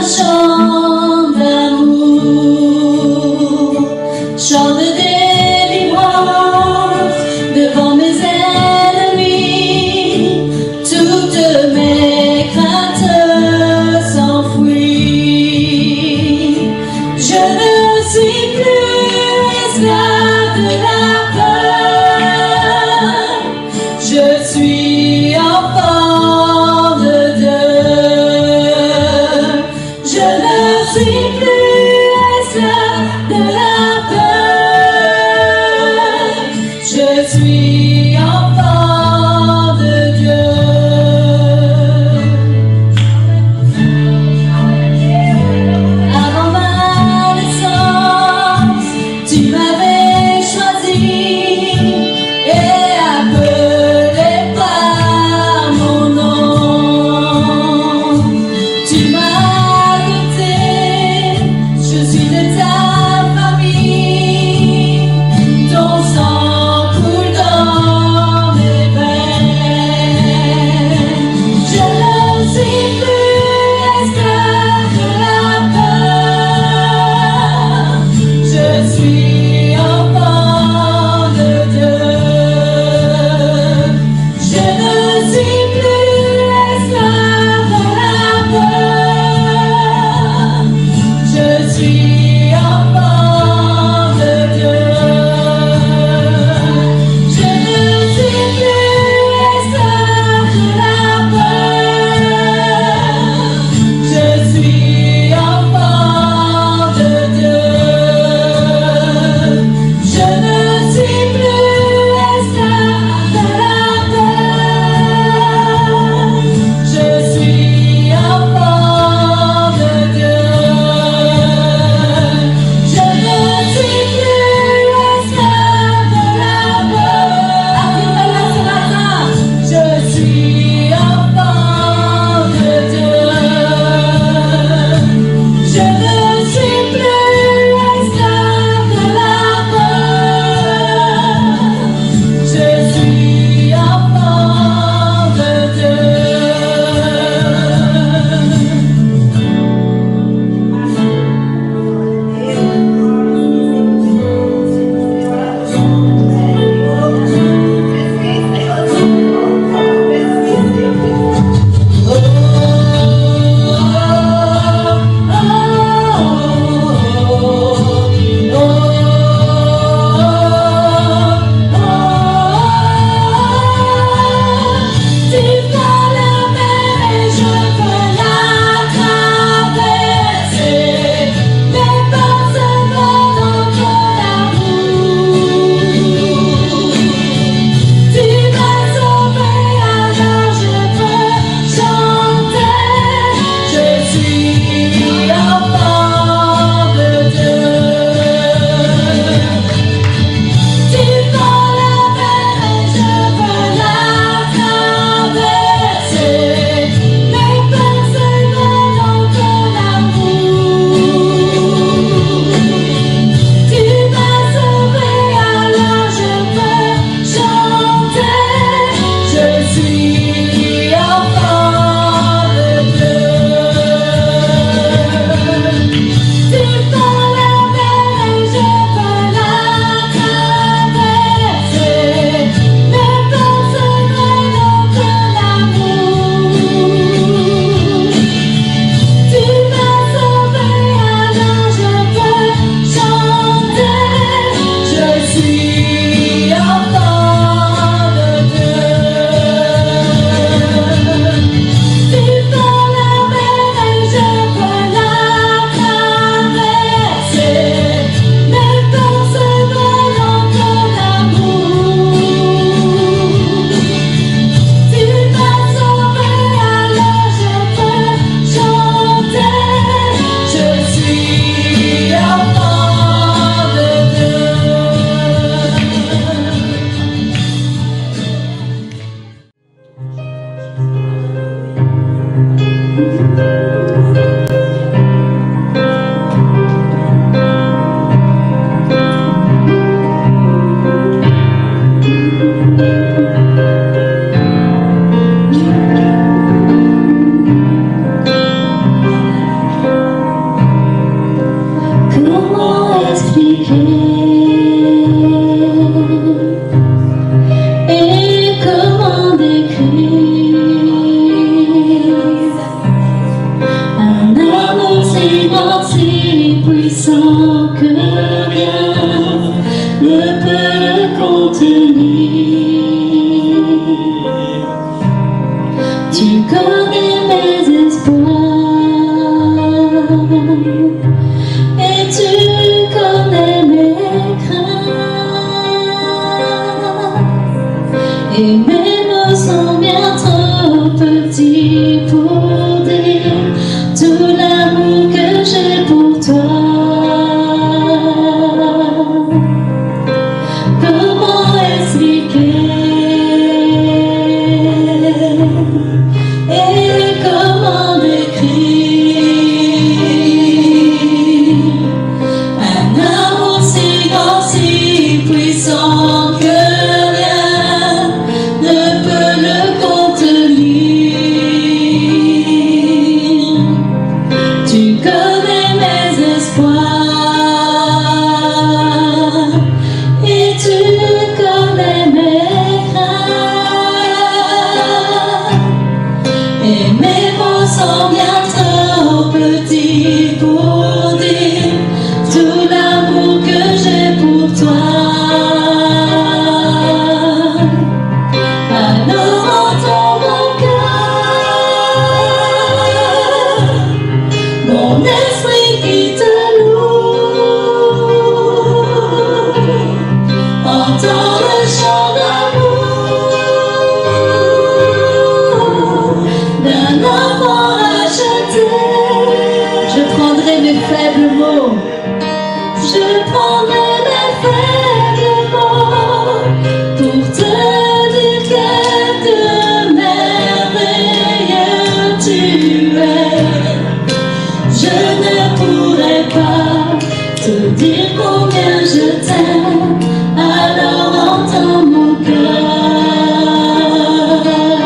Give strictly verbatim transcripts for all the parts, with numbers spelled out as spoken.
chant d'amour, chant de délivrance devant mes ennemis. Toutes mes craintes s'enfuient. Je ne suis plus esclave de la peur. Je suis enfant de Dieu. Je ne suis plus esclave de la peur. Je suis enfant de Dieu. Avant ma naissance, tu m'avais choisi et appelé par mon nom. Tu m'as adopté, je suis de ta famille. Ton sang coule dans mes veines. Je ne suis plus esclave de la peur. Je suis enfant de Dieu. Je ne suis plus esclave de la peur. Je suis enfant de Dieu. Je ne suis plus esclave de la peur. Je suis enfant de Dieu. Je ne suis plus esclave de la peur. Je suis enfant de Dieu. Je ne suis plus esclave de la peur. Affirme-le ce matin. Je suis enfant de Dieu. Je ne suis plus esclave de la peur. Je suis enfant de Dieu. Tu prends la mer et je peux la traverser. Mes pas se voient dans ton amour. Tu m'as sauvé, alors je peux chanter. Je suis enfant de Dieu. Tu prends la mer et je peux la traverser. Mes pas se voient dans ton amour. Tu m'as sauvé, alors je peux chanter. Je suis enfant de Dieu. Tu prends la mer et je peux la traverser. Mes pas se voient dans ton amour. Tu m'as sauvé, alors je peux chanter. Je suis enfant de Dieu. Tu prends la mer et je peux la traverser. Mes pas se voient dans ton amour. Tu m'as sauvé, alors je peux chanter. Je suis enfant de Dieu. faibles mots. Je prendrai mes faibles mots pour te dire quelque merveilleux tu es. Je ne pourrais pas te dire combien je t'aime, alors entends mon cœur.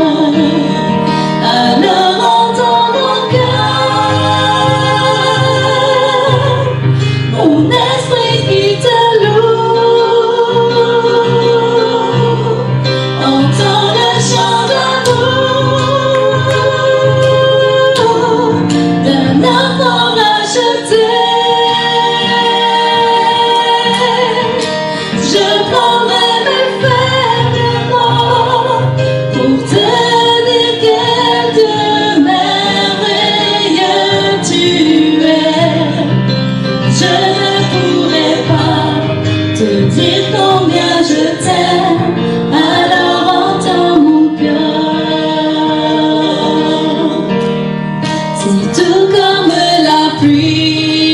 Alors entends mon cœur, mon esprit qui te loue. Entends le chant d'amour d'un enfant racheté. Je prendrai mes faibles mots pour te dire quelque merveilleux tu es. Je ne pourrais pas te dire combien je t'aime, alors entends mon cœur. C'est tout comme la pluie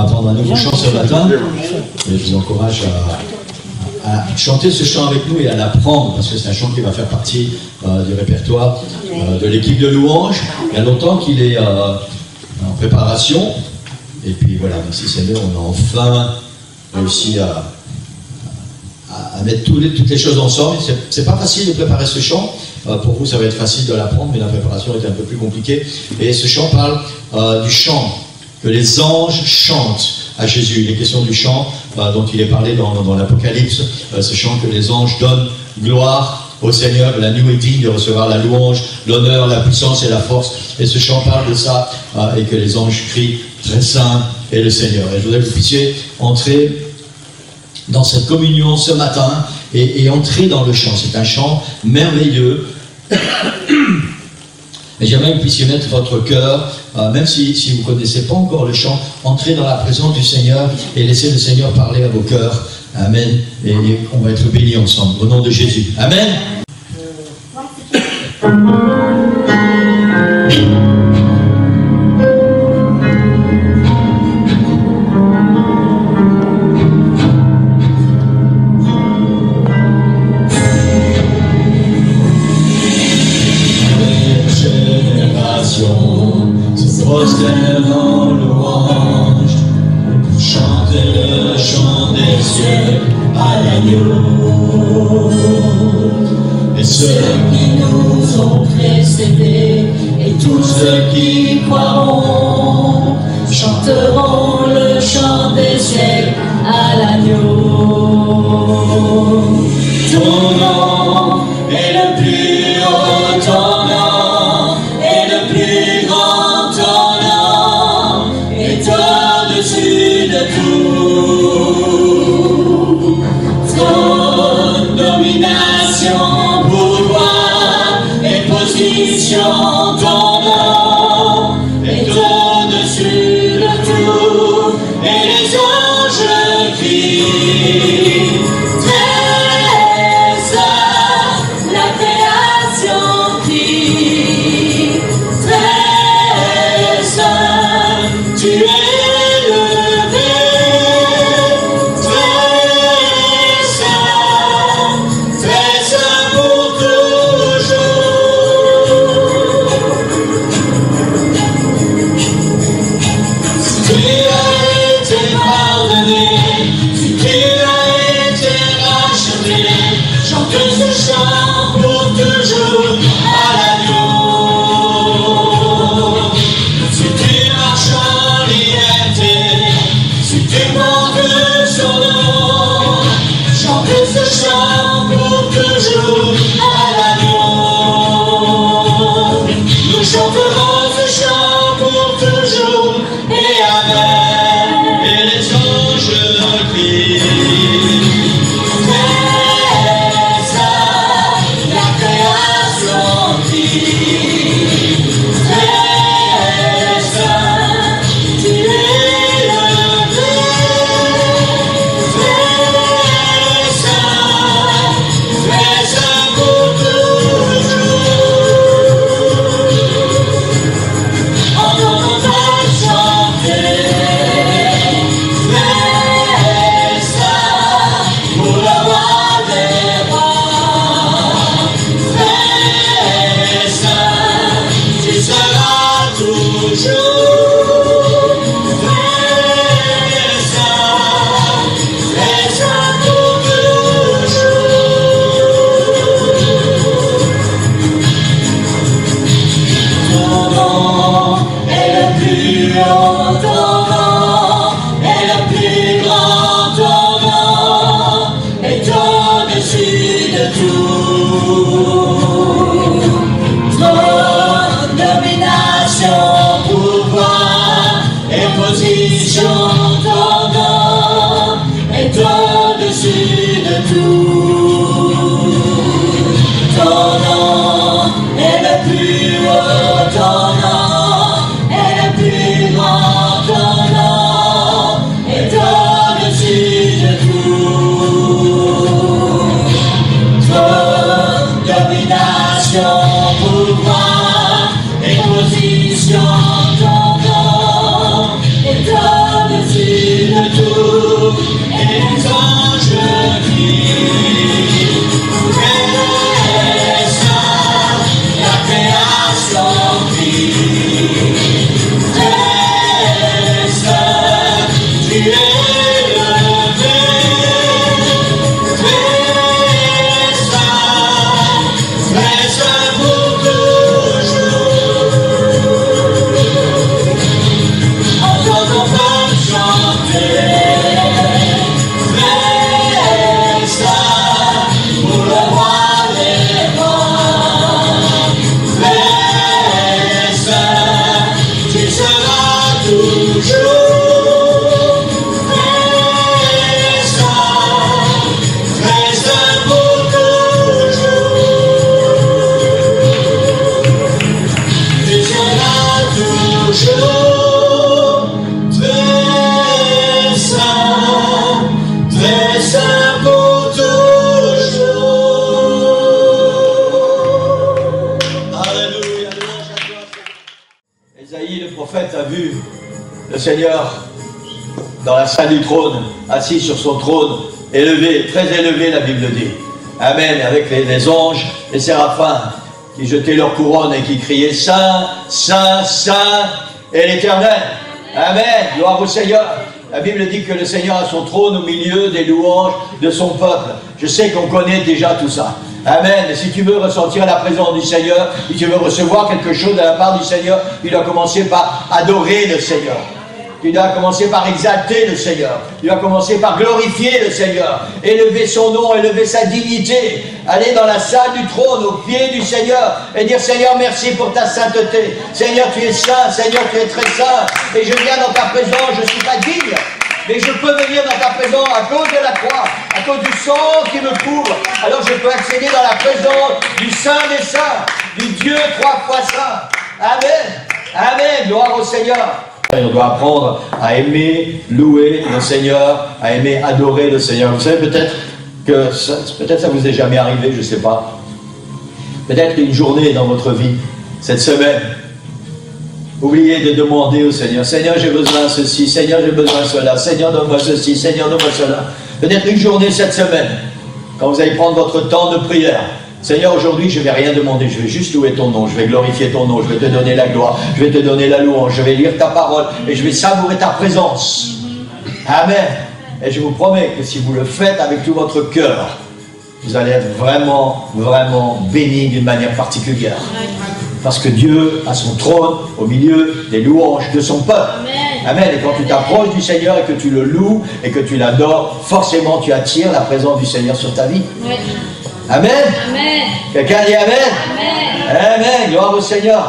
apprendre un nouveau chant ce matin. Et je vous encourage à, à chanter ce chant avec nous et à l'apprendre, parce que c'est un chant qui va faire partie euh, du répertoire euh, de l'équipe de louange. Il y a longtemps qu'il est euh, en préparation. Et puis voilà, merci Seigneur, on a enfin réussi à, à, à mettre tous les, toutes les choses ensemble. C'est pas facile de préparer ce chant. Euh, pour vous, ça va être facile de l'apprendre, mais la préparation est un peu plus compliquée. Et ce chant parle euh, du chant que les anges chantent à Jésus. Il est question du chant euh, dont il est parlé dans, dans, dans l'Apocalypse, euh, ce chant que les anges donnent gloire au Seigneur. L'agneau est digne de recevoir la louange, l'honneur, la puissance et la force. Et ce chant parle de ça, euh, et que les anges crient très saint est le Seigneur. Et je voudrais que vous puissiez entrer dans cette communion ce matin et, et entrer dans le chant. C'est un chant merveilleux. Et j'aimerais que vous puissiez mettre votre cœur, euh, même si, si vous ne connaissez pas encore le chant, entrez dans la présence du Seigneur et laissez le Seigneur parler à vos cœurs. Amen. Et, et on va être bénis ensemble. Au nom de Jésus. Amen. Et ceux qui nous ont précédés et tous ceux qui croiront chanteront le chant des siècles à l'agneau. Ton nom est le plus haut, ton nom est le plus grand, ton nom est au-dessus de tout. Ton domination, pouvoir et position, ton nom est au-dessus de tout. Et les anges crient, très saint, la création crie, très saint, tu es. Seigneur, dans la salle du trône, assis sur son trône, élevé, très élevé, la Bible dit. Amen, avec les, les anges, les séraphins, qui jetaient leur couronne et qui criaient Saint, Saint, Saint, et l'Éternel. Amen, gloire au Seigneur. La Bible dit que le Seigneur a son trône au milieu des louanges de son peuple. Je sais qu'on connaît déjà tout ça. Amen. Et si tu veux ressentir la présence du Seigneur, si tu veux recevoir quelque chose de la part du Seigneur, tu dois commencer par adorer le Seigneur. Tu dois commencer par exalter le Seigneur. Tu dois commencer par glorifier le Seigneur. Élever son nom, élever sa dignité. Aller dans la salle du trône, au pied du Seigneur. Et dire, Seigneur, merci pour ta sainteté. Seigneur, tu es saint. Seigneur, tu es très saint. Et je viens dans ta présence, je ne suis pas digne. Mais je peux venir dans ta présence à cause de la croix, à cause du sang qui me couvre. Alors je peux accéder dans la présence du Saint des Saints, du Dieu trois fois saint. Amen. Amen. Gloire au Seigneur. Et on doit apprendre à aimer, louer le Seigneur, à aimer, adorer le Seigneur. Vous savez, peut-être que ça, peut-être ça vous est jamais arrivé, je ne sais pas. Peut-être qu'une journée dans votre vie, cette semaine, oubliez de demander au Seigneur, Seigneur, j'ai besoin de ceci, Seigneur, j'ai besoin de cela, Seigneur, donne-moi ceci, Seigneur, donne-moi cela. Peut-être une journée cette semaine, quand vous allez prendre votre temps de prière, Seigneur, aujourd'hui, je ne vais rien demander, je vais juste louer ton nom, je vais glorifier ton nom, je vais te donner la gloire, je vais te donner la louange, je vais lire ta parole et je vais savourer ta présence. Amen. Et je vous promets que si vous le faites avec tout votre cœur, vous allez être vraiment, vraiment bénis d'une manière particulière. Parce que Dieu a son trône au milieu des louanges de son peuple. Amen. Amen. Et quand tu t'approches du Seigneur et que tu le loues et que tu l'adores, forcément tu attires la présence du Seigneur sur ta vie. Oui. Amen. Amen. Quelqu'un dit Amen. Amen. Amen. Gloire au Seigneur.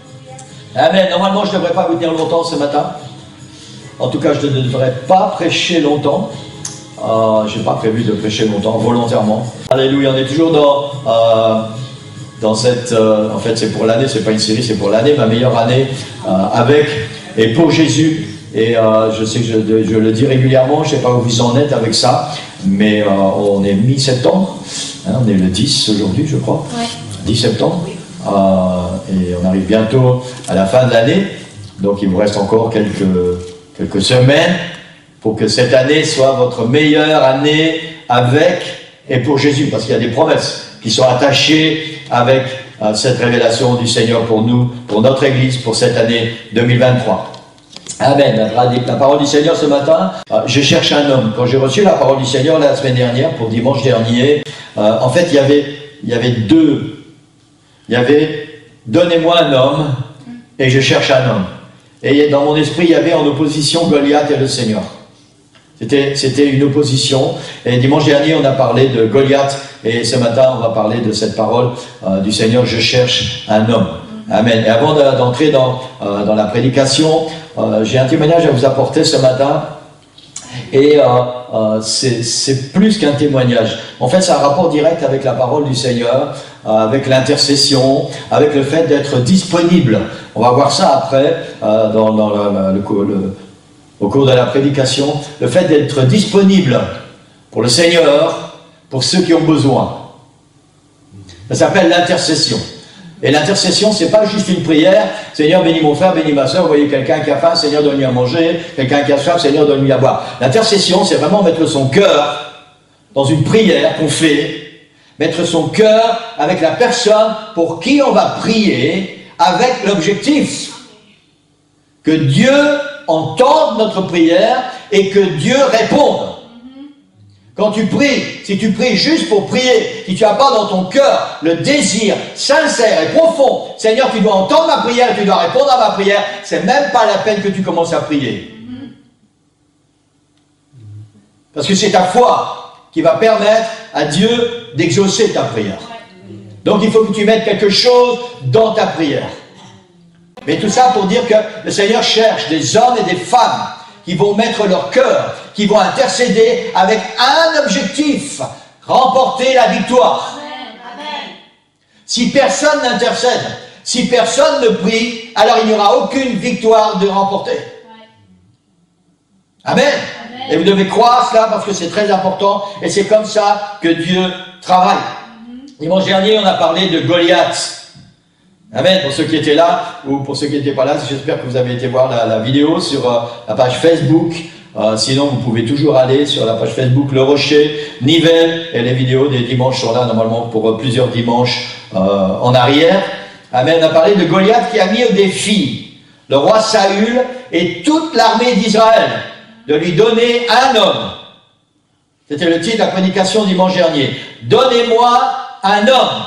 Amen. Normalement, je ne devrais pas vous tenir longtemps ce matin. En tout cas, je ne devrais pas prêcher longtemps. Euh, je n'ai pas prévu de prêcher longtemps, volontairement. Alléluia. On est toujours dans, euh, dans cette... Euh, en fait, c'est pour l'année, c'est pas une série, c'est pour l'année, ma meilleure année, euh, avec et pour Jésus. Et euh, je sais que je, je le dis régulièrement, je ne sais pas où vous en êtes avec ça, mais euh, on est mi-septembre. Hein, on est le dix aujourd'hui, je crois. Ouais. dix septembre. Oui. Euh, et on arrive bientôt à la fin de l'année. Donc il vous reste encore quelques, quelques semaines pour que cette année soit votre meilleure année avec et pour Jésus. Parce qu'il y a des promesses qui sont attachées avec euh, cette révélation du Seigneur pour nous, pour notre Église, pour cette année deux mille vingt-trois. Amen. La parole du Seigneur ce matin, euh, je cherche un homme. Quand j'ai reçu la parole du Seigneur la semaine dernière, pour dimanche dernier, euh, en fait, il y avait, il y avait deux. Il y avait « Donnez-moi un homme et je cherche un homme ». Et dans mon esprit, il y avait en opposition Goliath et le Seigneur. C'était, c'était une opposition. Et dimanche dernier, on a parlé de Goliath. Et ce matin, on va parler de cette parole euh, du Seigneur « Je cherche un homme ». Amen. Et avant d'entrer dans, euh, dans la prédication, euh, j'ai un témoignage à vous apporter ce matin. Et euh, euh, c'est plus qu'un témoignage. En fait, c'est un rapport direct avec la parole du Seigneur, euh, avec l'intercession, avec le fait d'être disponible. On va voir ça après, euh, dans, dans le, le, le, au cours de la prédication. Le fait d'être disponible pour le Seigneur, pour ceux qui ont besoin. Ça s'appelle l'intercession. Et l'intercession, c'est pas juste une prière. Seigneur, bénis mon frère, bénis ma soeur. Vous voyez quelqu'un qui a faim, Seigneur, donne-lui à manger. Quelqu'un qui a soif, Seigneur, donne-lui à boire. L'intercession, c'est vraiment mettre son cœur dans une prière qu'on fait. Mettre son cœur avec la personne pour qui on va prier, avec l'objectif que Dieu entende notre prière et que Dieu réponde. Quand tu pries, si tu pries juste pour prier, si tu n'as pas dans ton cœur le désir sincère et profond, Seigneur, tu dois entendre ma prière, tu dois répondre à ma prière, c'est même pas la peine que tu commences à prier. Parce que c'est ta foi qui va permettre à Dieu d'exaucer ta prière. Donc il faut que tu mettes quelque chose dans ta prière. Mais tout ça pour dire que le Seigneur cherche des hommes et des femmes qui vont mettre leur cœur, qui vont intercéder avec un objectif, remporter la victoire. Amen. Si personne n'intercède, si personne ne prie, alors il n'y aura aucune victoire de remporter. Amen. Amen. Et vous devez croire cela parce que c'est très important et c'est comme ça que Dieu travaille. Mm-hmm. Dimanche dernier, on a parlé de Goliath. Amen, pour ceux qui étaient là, ou pour ceux qui n'étaient pas là, j'espère que vous avez été voir la, la vidéo sur euh, la page Facebook. Euh, sinon, vous pouvez toujours aller sur la page Facebook Le Rocher, Nivelles, et les vidéos des dimanches sont là, normalement, pour euh, plusieurs dimanches euh, en arrière. Amen, on a parlé de Goliath qui a mis au défi le roi Saül et toute l'armée d'Israël de lui donner un homme. C'était le titre de la prédication dimanche dernier. Donnez-moi un homme.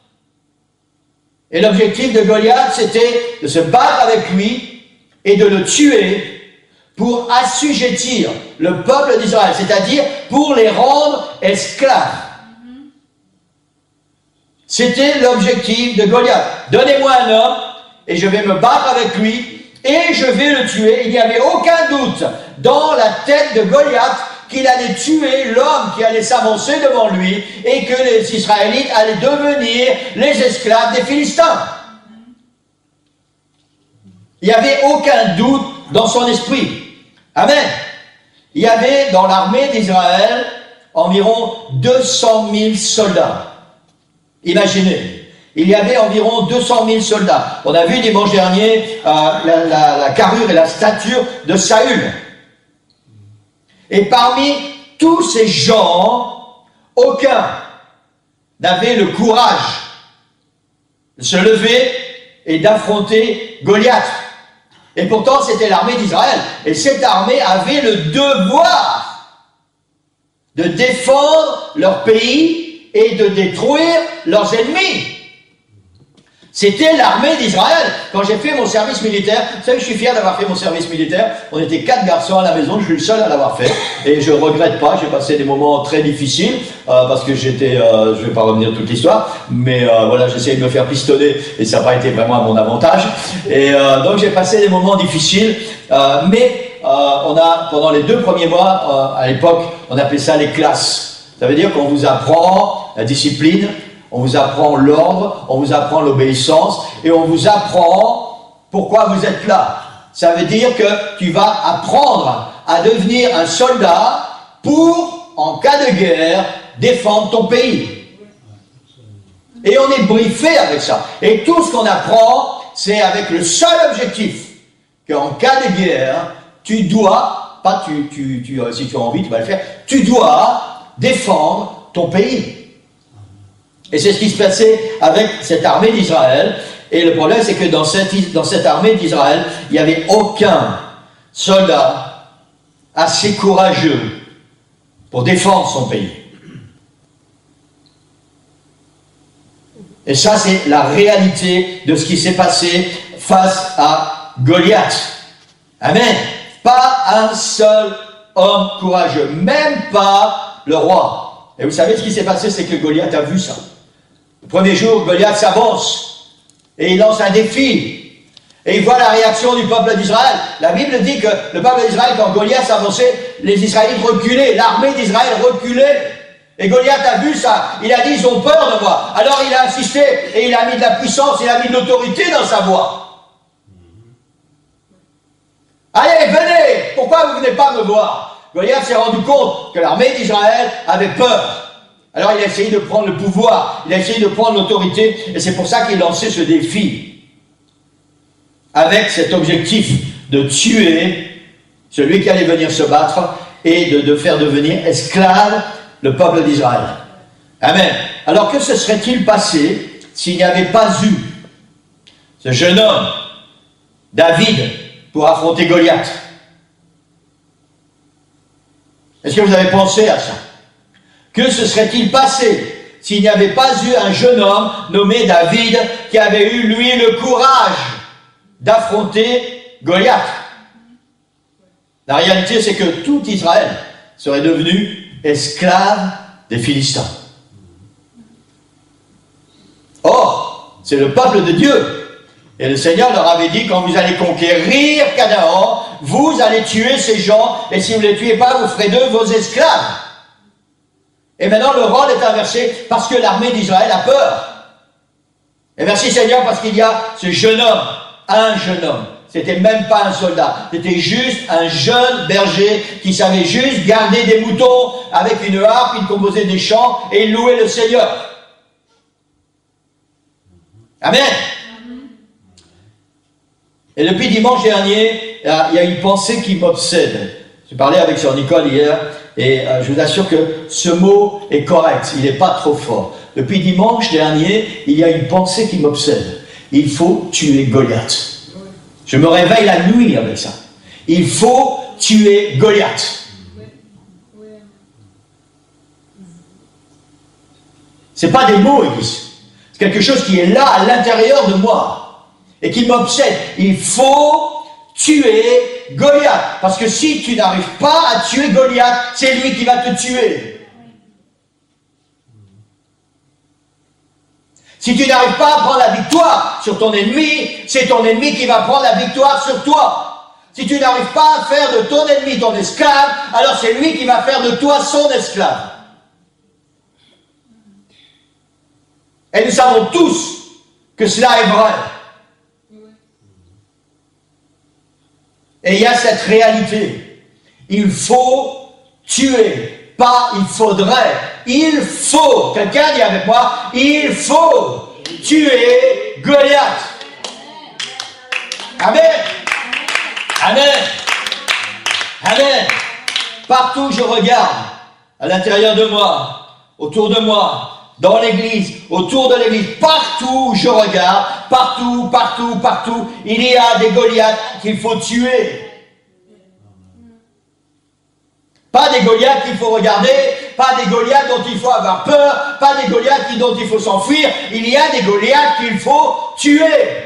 Et l'objectif de Goliath, c'était de se battre avec lui et de le tuer pour assujettir le peuple d'Israël, c'est-à-dire pour les rendre esclaves. C'était l'objectif de Goliath. Donnez-moi un homme et je vais me battre avec lui et je vais le tuer. Il n'y avait aucun doute dans la tête de Goliath qu'il allait tuer l'homme qui allait s'avancer devant lui et que les Israélites allaient devenir les esclaves des Philistins. Il n'y avait aucun doute dans son esprit. Amen. Il y avait dans l'armée d'Israël environ deux cent mille soldats. Imaginez, il y avait environ deux cent mille soldats. On a vu dimanche dernier euh, la, la, la carrure et la stature de Saül. Et parmi tous ces gens, aucun n'avait le courage de se lever et d'affronter Goliath. Et pourtant, c'était l'armée d'Israël. Et cette armée avait le devoir de défendre leur pays et de détruire leurs ennemis. C'était l'armée d'Israël. Quand j'ai fait mon service militaire, vous savez, je suis fier d'avoir fait mon service militaire. On était quatre garçons à la maison, je suis le seul à l'avoir fait. Et je ne regrette pas, j'ai passé des moments très difficiles, euh, parce que j'étais, euh, je ne vais pas revenir toute l'histoire, mais euh, voilà, j'essayais de me faire pistonner, et ça n'a pas été vraiment à mon avantage. Et euh, donc j'ai passé des moments difficiles, euh, mais euh, on a, pendant les deux premiers mois, euh, à l'époque, on appelait ça les classes. Ça veut dire qu'on vous apprend la discipline, on vous apprend l'ordre, on vous apprend l'obéissance et on vous apprend pourquoi vous êtes là. Ça veut dire que tu vas apprendre à devenir un soldat pour, en cas de guerre, défendre ton pays. Et on est briefé avec ça. Et tout ce qu'on apprend, c'est avec le seul objectif qu'en cas de guerre, tu dois, pas tu, tu, tu, si tu as envie, tu vas le faire, tu dois défendre ton pays. Et c'est ce qui se passait avec cette armée d'Israël. Et le problème, c'est que dans cette, dans cette armée d'Israël, il n'y avait aucun soldat assez courageux pour défendre son pays. Et ça, c'est la réalité de ce qui s'est passé face à Goliath. Amen. Pas un seul homme courageux, même pas le roi. Et vous savez ce qui s'est passé, c'est que Goliath a vu ça. Le premier jour, Goliath s'avance et il lance un défi. Et il voit la réaction du peuple d'Israël. La Bible dit que le peuple d'Israël, quand Goliath s'avançait, les Israélites reculaient, l'armée d'Israël reculait. Et Goliath a vu ça. Il a dit, ils ont peur de moi. Alors il a insisté et il a mis de la puissance, il a mis de l'autorité dans sa voix. Allez, venez! Pourquoi vous ne venez pas me voir? Goliath s'est rendu compte que l'armée d'Israël avait peur. Alors il a essayé de prendre le pouvoir, il a essayé de prendre l'autorité, et c'est pour ça qu'il lançait ce défi. Avec cet objectif de tuer celui qui allait venir se battre et de, de faire devenir esclave le peuple d'Israël. Amen. Alors que se serait-il passé s'il n'y avait pas eu ce jeune homme, David, pour affronter Goliath? Est-ce que vous avez pensé à ça? Que se serait-il passé s'il n'y avait pas eu un jeune homme nommé David qui avait eu, lui, le courage d'affronter Goliath? La réalité, c'est que tout Israël serait devenu esclave des Philistins. Or, c'est le peuple de Dieu. Et le Seigneur leur avait dit, quand vous allez conquérir Canaan, vous allez tuer ces gens, et si vous ne les tuez pas, vous ferez d'eux vos esclaves. Et maintenant, le rôle est inversé, parce que l'armée d'Israël a peur. Et merci Seigneur, parce qu'il y a ce jeune homme, un jeune homme. C'était même pas un soldat, c'était juste un jeune berger qui savait juste garder des moutons avec une harpe, il composait des chants, et il louait le Seigneur. Amen. Et depuis dimanche dernier, il y a une pensée qui m'obsède. J'ai parlé avec Sœur Nicole hier, et euh, je vous assure que ce mot est correct, il n'est pas trop fort. Depuis dimanche dernier, il y a une pensée qui m'obsède. Il faut tuer Goliath. Je me réveille la nuit avec ça. Il faut tuer Goliath. Ce n'est pas des mots, Église. C'est quelque chose qui est là, à l'intérieur de moi. Et qui m'obsède. Il faut tuer Goliath. Parce que si tu n'arrives pas à tuer Goliath, c'est lui qui va te tuer. Si tu n'arrives pas à prendre la victoire sur ton ennemi, c'est ton ennemi qui va prendre la victoire sur toi. Si tu n'arrives pas à faire de ton ennemi ton esclave, alors c'est lui qui va faire de toi son esclave. Et nous savons tous que cela est vrai. Et il y a cette réalité. Il faut tuer, pas il faudrait. Il faut, quelqu'un dit avec moi, il faut tuer Goliath. Amen. Amen. Amen. Partout où je regarde, à l'intérieur de moi, autour de moi, dans l'église, autour de l'église, partout où je regarde, partout, partout, partout, il y a des Goliaths qu'il faut tuer. Pas des Goliaths qu'il faut regarder, pas des Goliaths dont il faut avoir peur, pas des Goliaths dont il faut s'enfuir. Il y a des Goliaths qu'il faut tuer.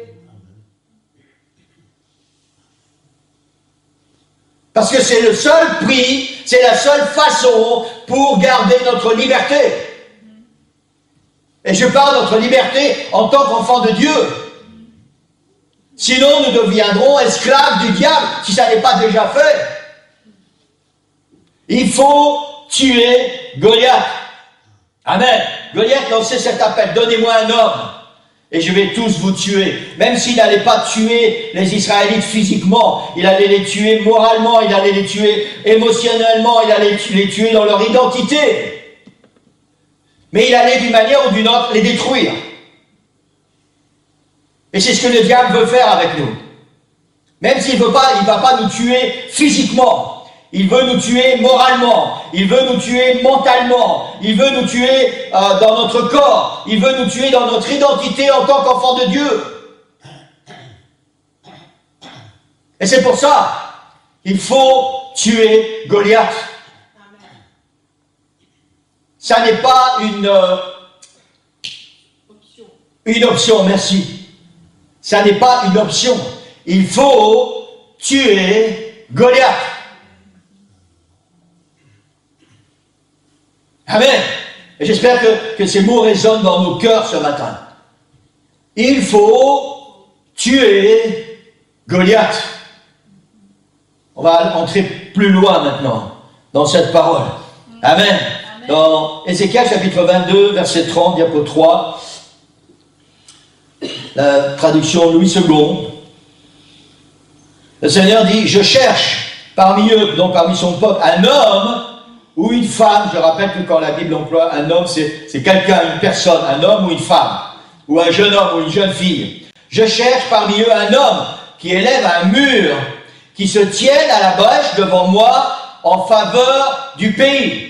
Parce que c'est le seul prix, c'est la seule façon pour garder notre liberté. Et je parle de notre liberté en tant qu'enfant de Dieu. Sinon, nous deviendrons esclaves du diable, si ça n'est pas déjà fait. Il faut tuer Goliath. Amen. Goliath lançait cet appel, donnez-moi un homme, et je vais tous vous tuer. Même s'il n'allait pas tuer les Israélites physiquement, il allait les tuer moralement, il allait les tuer émotionnellement, il allait les tuer dans leur identité. Mais il allait d'une manière ou d'une autre les détruire. Et c'est ce que le diable veut faire avec nous. Même s'il veut pas, il ne va pas nous tuer physiquement. Il veut nous tuer moralement. Il veut nous tuer mentalement. Il veut nous tuer euh, dans notre corps. Il veut nous tuer dans notre identité en tant qu'enfant de Dieu. Et c'est pour ça qu'il faut tuer Goliath. Ça n'est pas une, euh, une option, merci. Ça n'est pas une option. Il faut tuer Goliath. Amen. Et j'espère que, que ces mots résonnent dans nos cœurs ce matin. Il faut tuer Goliath. On va entrer plus loin maintenant dans cette parole. Amen. Amen. Dans Ézéchiel chapitre vingt-deux, verset trente, diapo trois, la traduction Louis second, le Seigneur dit, je cherche parmi eux, donc parmi son peuple, un homme ou une femme. Je rappelle que quand la Bible emploie un homme, c'est quelqu'un, une personne, un homme ou une femme, ou un jeune homme ou une jeune fille. Je cherche parmi eux un homme qui élève un mur, qui se tienne à la brèche devant moi en faveur du pays.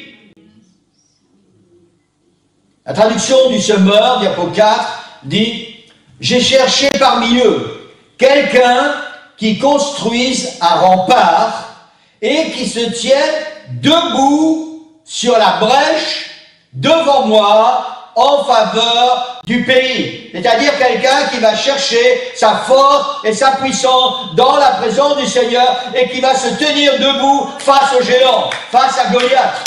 La traduction du Semeur, diapo quatre, dit « J'ai cherché parmi eux quelqu'un qui construise un rempart et qui se tienne debout sur la brèche devant moi en faveur du pays. C'est-à-dire quelqu'un qui va chercher sa force et sa puissance dans la présence du Seigneur et qui va se tenir debout face aux géants, face à Goliath.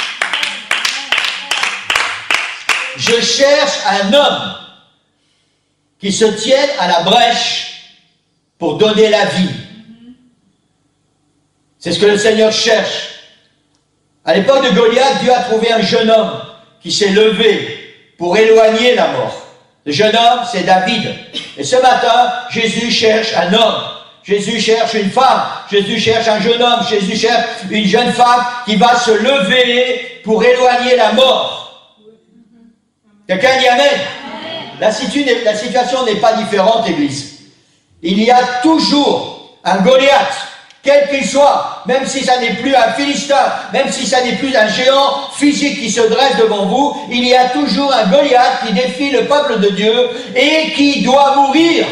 Je cherche un homme qui se tienne à la brèche pour donner la vie. C'est ce que le Seigneur cherche. À l'époque de Goliath, Dieu a trouvé un jeune homme qui s'est levé pour éloigner la mort. Le jeune homme, c'est David. Et ce matin, Jésus cherche un homme. Jésus cherche une femme. Jésus cherche un jeune homme. Jésus cherche une jeune femme qui va se lever pour éloigner la mort. Quelqu'un dit Amen. La, situ la situation n'est pas différente, Église. Il y a toujours un Goliath, quel qu'il soit, même si ça n'est plus un Philistin, même si ça n'est plus un géant physique qui se dresse devant vous, il y a toujours un Goliath qui défie le peuple de Dieu et qui doit mourir.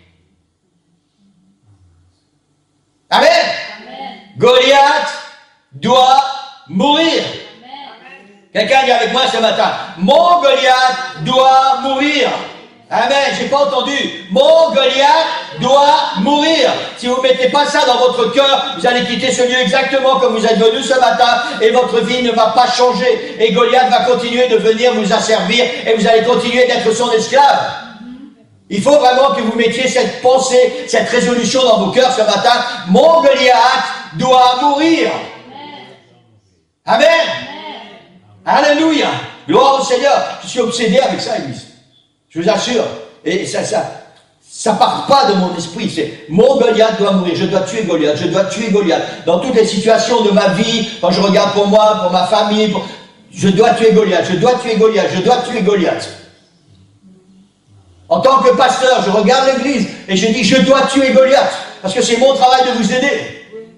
Amen. Amen. Goliath doit mourir. Quelqu'un dit avec moi ce matin, mon Goliath doit mourir. Amen, j'ai pas entendu. Mon Goliath doit mourir. Si vous ne mettez pas ça dans votre cœur, vous allez quitter ce lieu exactement comme vous êtes venu ce matin et votre vie ne va pas changer. Et Goliath va continuer de venir vous asservir et vous allez continuer d'être son esclave. Il faut vraiment que vous mettiez cette pensée, cette résolution dans vos cœurs ce matin. Mon Goliath doit mourir. Amen. Amen. Alléluia. Gloire au Seigneur. Je suis obsédé avec ça, Église. Je vous assure. Et ça, ça, ça part pas de mon esprit. C'est mon Goliath doit mourir. Je dois tuer Goliath. Je dois tuer Goliath. Dans toutes les situations de ma vie, quand je regarde pour moi, pour ma famille, pour... je dois tuer Goliath. Je dois tuer Goliath. Je dois tuer Goliath. En tant que pasteur, je regarde l'église et je dis, je dois tuer Goliath. Parce que c'est mon travail de vous aider.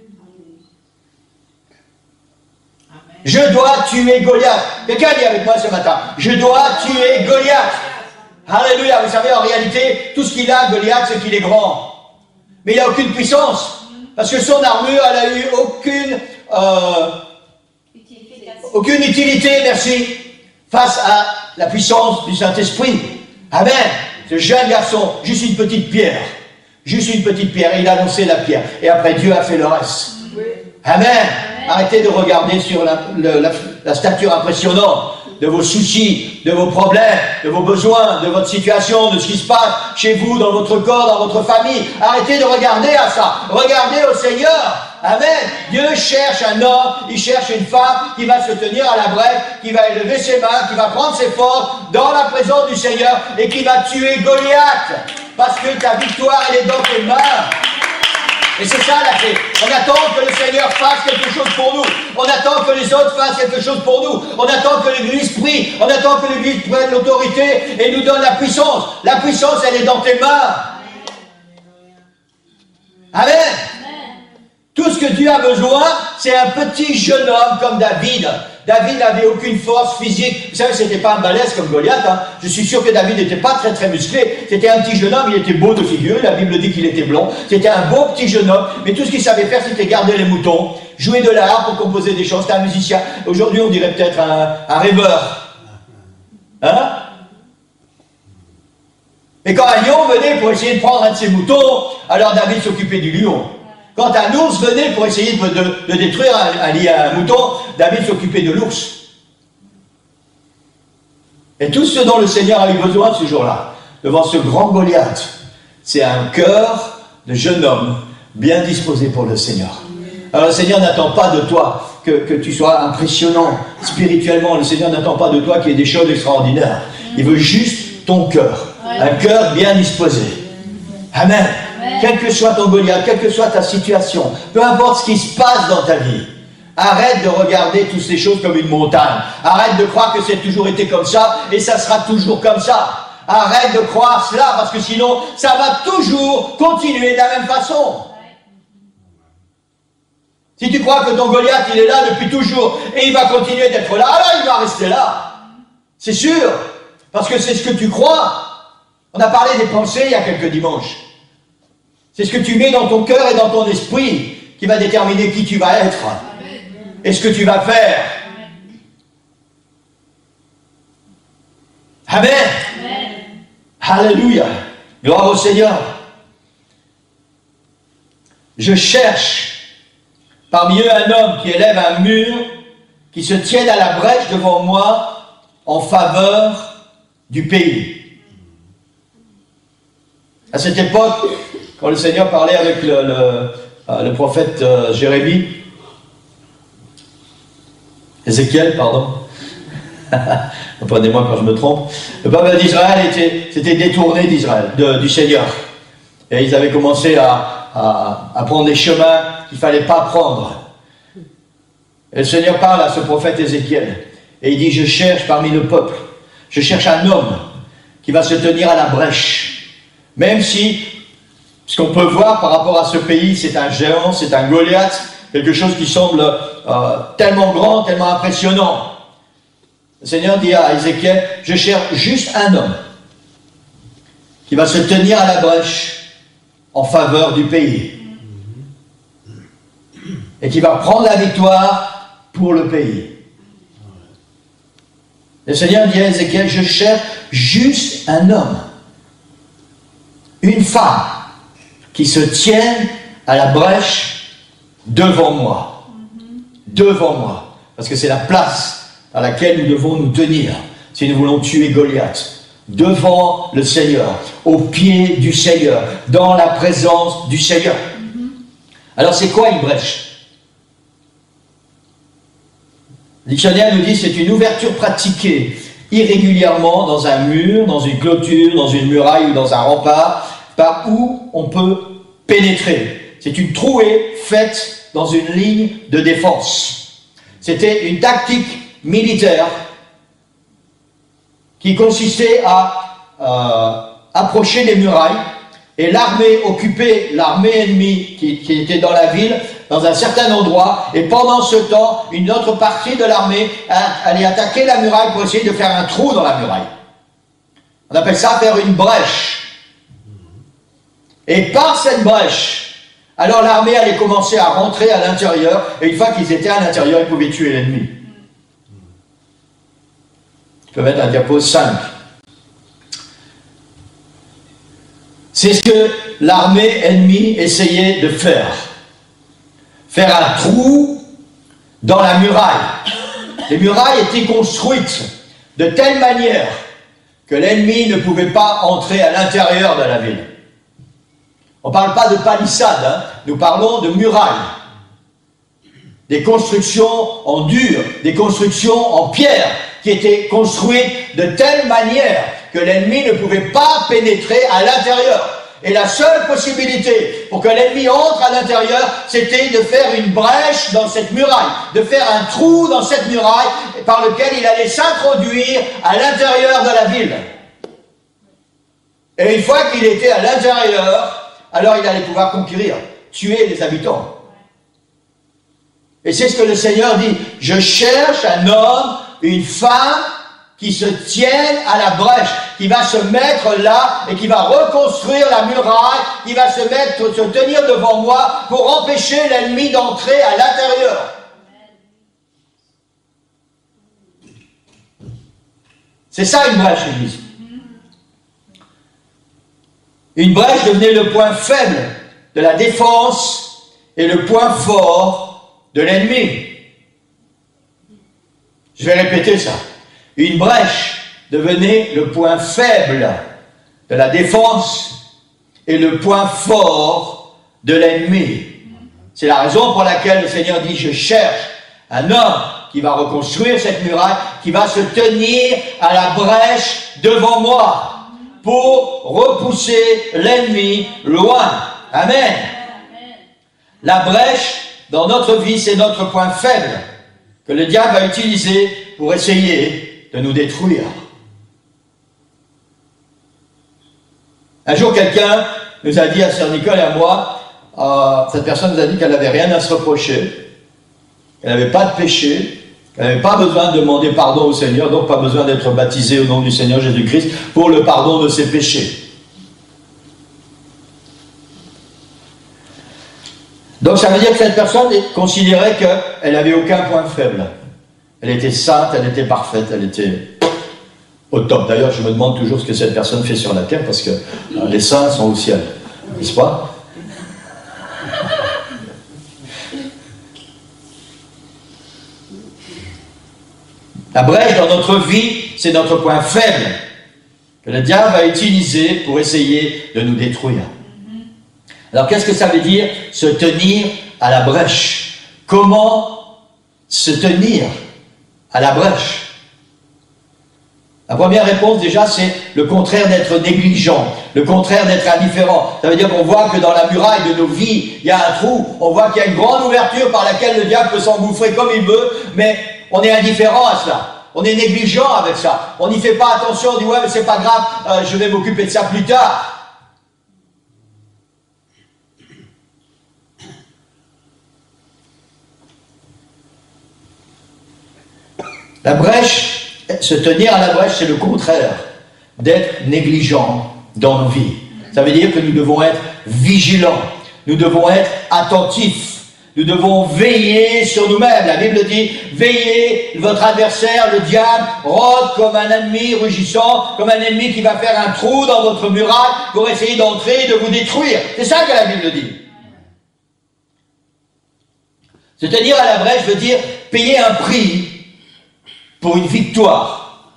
Je dois tuer Goliath. Quelqu'un dit avec moi ce matin, je dois tuer Goliath. Alléluia. Vous savez, en réalité, tout ce qu'il a, Goliath, c'est qu'il est grand. Mais il n'a aucune puissance. Parce que son armure, elle a eu aucune, euh, aucune utilité, merci, face à la puissance du Saint-Esprit. Amen. Ce jeune garçon, juste une petite pierre. Juste une petite pierre. Et il a lancé la pierre. Et après, Dieu a fait le reste. Amen. Amen. Arrêtez de regarder sur la, le, la, la stature impressionnante de vos soucis, de vos problèmes, de vos besoins, de votre situation, de ce qui se passe chez vous, dans votre corps, dans votre famille. Arrêtez de regarder à ça. Regardez au Seigneur. Amen. Dieu cherche un homme, il cherche une femme qui va se tenir à la brèche, qui va élever ses mains, qui va prendre ses forces dans la présence du Seigneur et qui va tuer Goliath. Parce que ta victoire, elle est dans tes mains. Et c'est ça la clé. On attend que le Seigneur fasse quelque chose pour nous. On attend que les autres fassent quelque chose pour nous. On attend que l'Église prie. On attend que l'Église prenne l'autorité et nous donne la puissance. La puissance, elle est dans tes mains. Amen. Tout ce que Dieu a besoin, c'est un petit jeune homme comme David. David n'avait aucune force physique. Vous savez, c'était pas un balèze comme Goliath. Hein. Je suis sûr que David n'était pas très très musclé. C'était un petit jeune homme, il était beau de figure. La Bible dit qu'il était blond. C'était un beau petit jeune homme. Mais tout ce qu'il savait faire, c'était garder les moutons, jouer de la harpe pour composer des choses. C'était un musicien. Aujourd'hui, on dirait peut-être un, un rêveur. Hein? Et quand un lion venait pour essayer de prendre un de ses moutons, alors David s'occupait du lion. Quand un ours venait pour essayer de, de, de détruire un, un, un mouton, David s'occupait de l'ours. Et tout ce dont le Seigneur a eu besoin ce jour-là, devant ce grand Goliath, c'est un cœur de jeune homme bien disposé pour le Seigneur. Alors le Seigneur n'attend pas de toi que, que tu sois impressionnant spirituellement. Le Seigneur n'attend pas de toi qu'il y ait des choses extraordinaires. Il veut juste ton cœur, un cœur bien disposé. Amen. Quel que soit ton Goliath, quelle que soit ta situation, peu importe ce qui se passe dans ta vie, arrête de regarder toutes ces choses comme une montagne. Arrête de croire que c'est toujours été comme ça et ça sera toujours comme ça. Arrête de croire cela parce que sinon, ça va toujours continuer de la même façon. Si tu crois que ton Goliath, il est là depuis toujours et il va continuer d'être là, alors il va rester là. C'est sûr, parce que c'est ce que tu crois. On a parlé des pensées il y a quelques dimanches. C'est ce que tu mets dans ton cœur et dans ton esprit qui va déterminer qui tu vas être et ce que tu vas faire. Amen. Amen. Alléluia. Gloire au Seigneur. Je cherche parmi eux un homme qui élève un mur, qui se tienne à la brèche devant moi en faveur du pays. À cette époque, quand le Seigneur parlait avec le, le, le prophète euh, Jérémie, Ézéchiel, pardon, pardonnez-moi quand je me trompe, le peuple d'Israël s'était détourné d'Israël, de, du Seigneur. Et ils avaient commencé à, à, à prendre des chemins qu'il ne fallait pas prendre. Et le Seigneur parle à ce prophète Ézéchiel. Et il dit, je cherche parmi le peuple, je cherche un homme qui va se tenir à la brèche. Même si, ce qu'on peut voir par rapport à ce pays, c'est un géant, c'est un Goliath, quelque chose qui semble euh, tellement grand, tellement impressionnant. Le Seigneur dit à Ézéchiel, je cherche juste un homme qui va se tenir à la brèche en faveur du pays et qui va prendre la victoire pour le pays. Le Seigneur dit à Ézéchiel, je cherche juste un homme, une femme qui se tienne à la brèche devant moi. Devant moi. Parce que c'est la place à laquelle nous devons nous tenir si nous voulons tuer Goliath. Devant le Seigneur, au pied du Seigneur, dans la présence du Seigneur. Alors c'est quoi une brèche? Le dictionnaire nous dit c'est une ouverture pratiquée irrégulièrement dans un mur, dans une clôture, dans une muraille ou dans un rempart, par où on peut pénétrer. C'est une trouée faite dans une ligne de défense. C'était une tactique militaire qui consistait à euh, approcher les murailles et l'armée occupait l'armée ennemie qui, qui était dans la ville, dans un certain endroit, et pendant ce temps, une autre partie de l'armée allait attaquer la muraille pour essayer de faire un trou dans la muraille. On appelle ça faire une brèche. Et par cette brèche, alors l'armée allait commencer à rentrer à l'intérieur, et une fois qu'ils étaient à l'intérieur, ils pouvaient tuer l'ennemi. Je peux mettre un diapo cinq. C'est ce que l'armée ennemie essayait de faire. Faire un trou dans la muraille. Les murailles étaient construites de telle manière que l'ennemi ne pouvait pas entrer à l'intérieur de la ville. On ne parle pas de palissade, hein. Nous parlons de murailles. Des constructions en dur, des constructions en pierre, qui étaient construites de telle manière que l'ennemi ne pouvait pas pénétrer à l'intérieur. Et la seule possibilité pour que l'ennemi entre à l'intérieur, c'était de faire une brèche dans cette muraille, de faire un trou dans cette muraille par lequel il allait s'introduire à l'intérieur de la ville. Et une fois qu'il était à l'intérieur, alors il allait pouvoir conquérir, tuer les habitants. Et c'est ce que le Seigneur dit, je cherche un homme, une femme qui se tienne à la brèche, qui va se mettre là et qui va reconstruire la muraille, qui va se mettre, se tenir devant moi pour empêcher l'ennemi d'entrer à l'intérieur. C'est ça une brèche, Église. Une brèche devenait le point faible de la défense et le point fort de l'ennemi. Je vais répéter ça. Une brèche devenait le point faible de la défense et le point fort de l'ennemi. C'est la raison pour laquelle le Seigneur dit, je cherche un homme qui va reconstruire cette muraille, qui va se tenir à la brèche devant moi pour repousser l'ennemi loin. Amen. La brèche dans notre vie, c'est notre point faible que le diable va utiliser pour essayer de nous détruire. Un jour, quelqu'un nous a dit à Sœur Nicole et à moi, euh, cette personne nous a dit qu'elle n'avait rien à se reprocher, qu'elle n'avait pas de péché, qu'elle n'avait pas besoin de demander pardon au Seigneur, donc pas besoin d'être baptisée au nom du Seigneur Jésus-Christ pour le pardon de ses péchés. Donc ça veut dire que cette personne considérait qu'elle n'avait aucun point faible. Elle était sainte, elle était parfaite, elle était au top. D'ailleurs, je me demande toujours ce que cette personne fait sur la terre, parce que euh, les saints sont au ciel, n'est-ce pas? La brèche dans notre vie, c'est notre point faible que le diable va utiliser pour essayer de nous détruire. Alors qu'est-ce que ça veut dire se tenir à la brèche? Comment se tenir à la brèche? La première réponse déjà, c'est le contraire d'être négligent, le contraire d'être indifférent. Ça veut dire qu'on voit que dans la muraille de nos vies, il y a un trou, on voit qu'il y a une grande ouverture par laquelle le diable peut s'engouffrer comme il veut, mais on est indifférent à cela. On est négligent avec ça. On n'y fait pas attention, on dit ouais mais c'est pas grave, euh, je vais m'occuper de ça plus tard. La brèche, se tenir à la brèche, c'est le contraire d'être négligent dans nos vies. Ça veut dire que nous devons être vigilants, nous devons être attentifs, nous devons veiller sur nous-mêmes. La Bible dit, veillez, votre adversaire, le diable, rôde comme un ennemi rugissant, comme un ennemi qui va faire un trou dans votre muraille pour essayer d'entrer et de vous détruire. C'est ça que la Bible dit. Se tenir à la brèche veut dire payer un prix pour une victoire.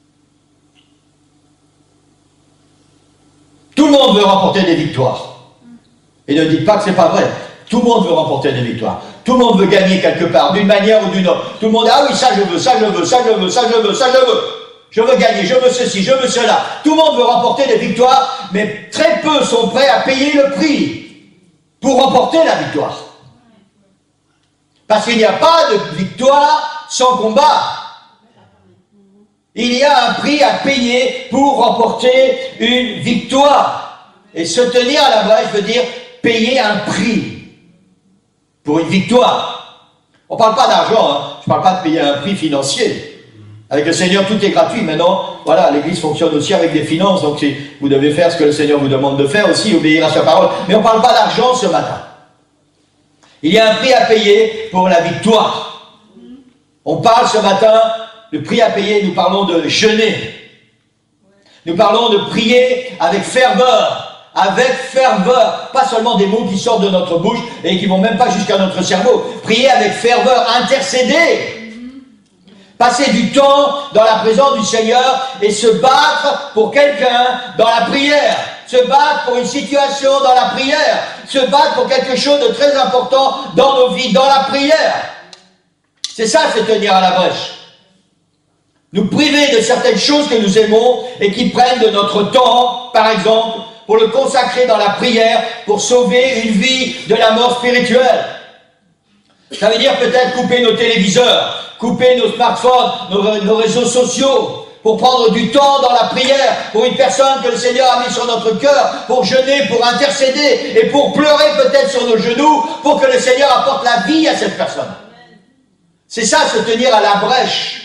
Tout le monde veut remporter des victoires. Et ne dites pas que ce n'est pas vrai. Tout le monde veut remporter des victoires. Tout le monde veut gagner quelque part, d'une manière ou d'une autre. Tout le monde dit, ah oui, ça je veux, ça je veux, ça je veux, ça je veux, ça je veux. Je veux gagner, je veux ceci, je veux cela. Tout le monde veut remporter des victoires, mais très peu sont prêts à payer le prix pour remporter la victoire. Parce qu'il n'y a pas de victoire sans combat. Il y a un prix à payer pour remporter une victoire. Et se tenir à la brèche veut dire payer un prix pour une victoire. On ne parle pas d'argent, hein. Je ne parle pas de payer un prix financier. Avec le Seigneur, tout est gratuit. Maintenant, voilà, l'Église fonctionne aussi avec des finances, donc vous devez faire ce que le Seigneur vous demande de faire aussi, obéir à sa parole. Mais on ne parle pas d'argent ce matin. Il y a un prix à payer pour la victoire. On parle ce matin, le prix à payer, nous parlons de jeûner. Nous parlons de prier avec ferveur. Avec ferveur, pas seulement des mots qui sortent de notre bouche et qui ne vont même pas jusqu'à notre cerveau. Prier avec ferveur, intercéder. Passer du temps dans la présence du Seigneur et se battre pour quelqu'un dans la prière. Se battre pour une situation dans la prière. Se battre pour quelque chose de très important dans nos vies, dans la prière. C'est ça, c'est tenir à la brèche. Nous priver de certaines choses que nous aimons et qui prennent de notre temps, par exemple, pour le consacrer dans la prière, pour sauver une vie de la mort spirituelle. Ça veut dire peut-être couper nos téléviseurs, couper nos smartphones, nos, nos réseaux sociaux, pour prendre du temps dans la prière, pour une personne que le Seigneur a mis sur notre cœur, pour jeûner, pour intercéder, et pour pleurer peut-être sur nos genoux, pour que le Seigneur apporte la vie à cette personne. C'est ça, se tenir à la brèche.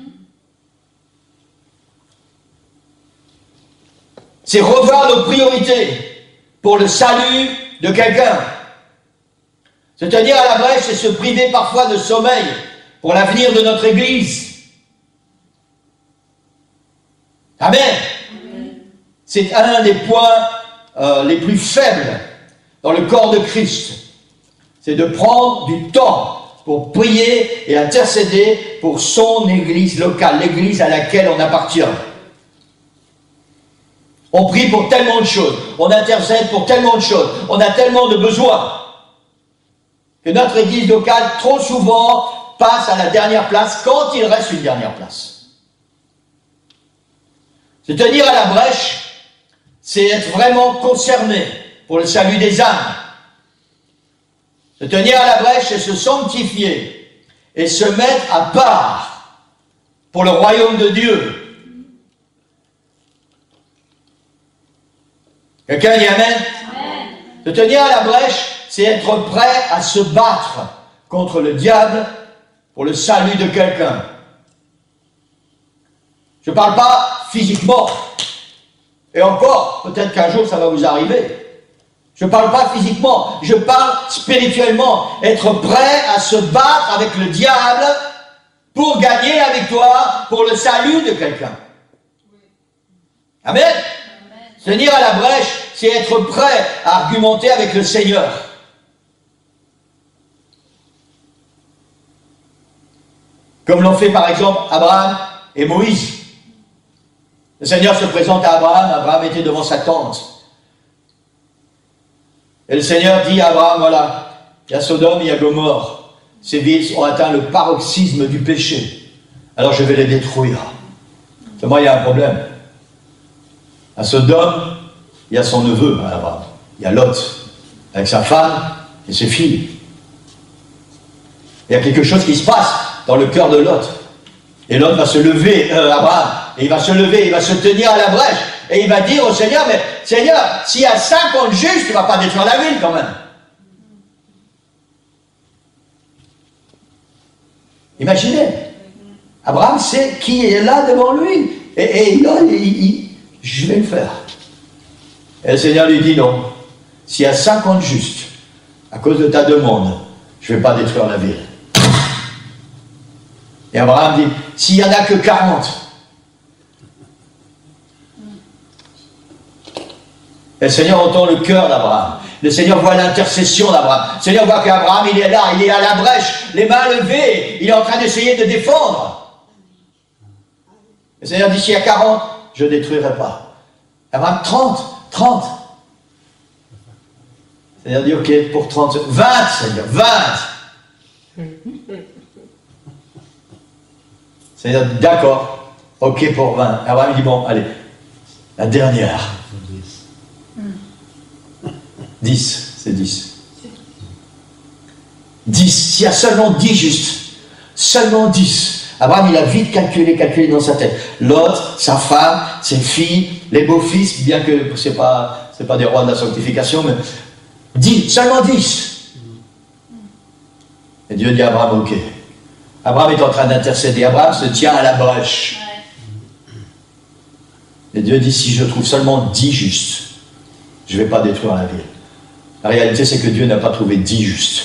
C'est revoir nos priorités pour le salut de quelqu'un. Se tenir à la brèche, c'est se priver parfois de sommeil pour l'avenir de notre Église. Amen. Amen. C'est un des points euh, les plus faibles dans le corps de Christ. C'est de prendre du temps pour prier et intercéder pour son Église locale, l'Église à laquelle on appartient. On prie pour tellement de choses, on intercède pour tellement de choses, on a tellement de besoins, que notre Église locale, trop souvent, passe à la dernière place, quand il reste une dernière place. Se tenir à la brèche, c'est être vraiment concerné pour le salut des âmes. Se tenir à la brèche, c'est se sanctifier et se mettre à part pour le royaume de Dieu. Quelqu'un dit Amen? Amen. Se tenir à la brèche, c'est être prêt à se battre contre le diable pour le salut de quelqu'un. Je ne parle pas physiquement. Et encore, peut-être qu'un jour ça va vous arriver. Je ne parle pas physiquement, je parle spirituellement. Être prêt à se battre avec le diable pour gagner la victoire, pour le salut de quelqu'un. Amen. Amen. Se tenir à la brèche, c'est être prêt à argumenter avec le Seigneur. Comme l'ont fait par exemple Abraham et Moïse. Le Seigneur se présente à Abraham, Abraham était devant sa tente. Et le Seigneur dit à Abraham, voilà, il y a Sodome, il y a Gomorre. Ces villes ont atteint le paroxysme du péché. Alors je vais les détruire. Seulement il y a un problème. À Sodome, il y a son neveu, Abraham. Il y a Lot, avec sa femme et ses filles. Il y a quelque chose qui se passe dans le cœur de Lot. Et Lot va se lever, euh, Abraham, et il va se lever, il va se tenir à la brèche, et il va dire au Seigneur, mais Seigneur, s'il y a cinquante juges, tu ne vas pas détruire la ville quand même. Imaginez, Abraham sait qui est là devant lui, et, et là, il, il, je vais le faire. Et le Seigneur lui dit non, s'il y a cinquante justes, à cause de ta demande, je ne vais pas détruire la ville. Et Abraham dit, s'il n'y en a que quarante, et le Seigneur entend le cœur d'Abraham. Le Seigneur voit l'intercession d'Abraham. Le Seigneur voit qu'Abraham, il est là, il est à la brèche, les mains levées, il est en train d'essayer de défendre. Le Seigneur dit, s'il y a quarante, je ne détruirai pas. Abraham, trente, trente. Le Seigneur dit, ok, pour trente, vingt, Seigneur, vingt. C'est-à-dire, d'accord, ok pour vingt. Abraham dit, bon, allez, la dernière. dix, c'est dix. dix, s'il y a seulement dix justes, seulement dix. Abraham, il a vite calculé, calculé dans sa tête. L'autre, sa femme, ses filles, les beaux-fils, bien que ce n'est pas, c'est pas des rois de la sanctification, mais dix, seulement dix. Et Dieu dit à Abraham, ok. Abraham est en train d'intercéder. Abraham se tient à la brèche. Et Dieu dit, si je trouve seulement dix justes, je ne vais pas détruire la ville. La réalité, c'est que Dieu n'a pas trouvé dix justes.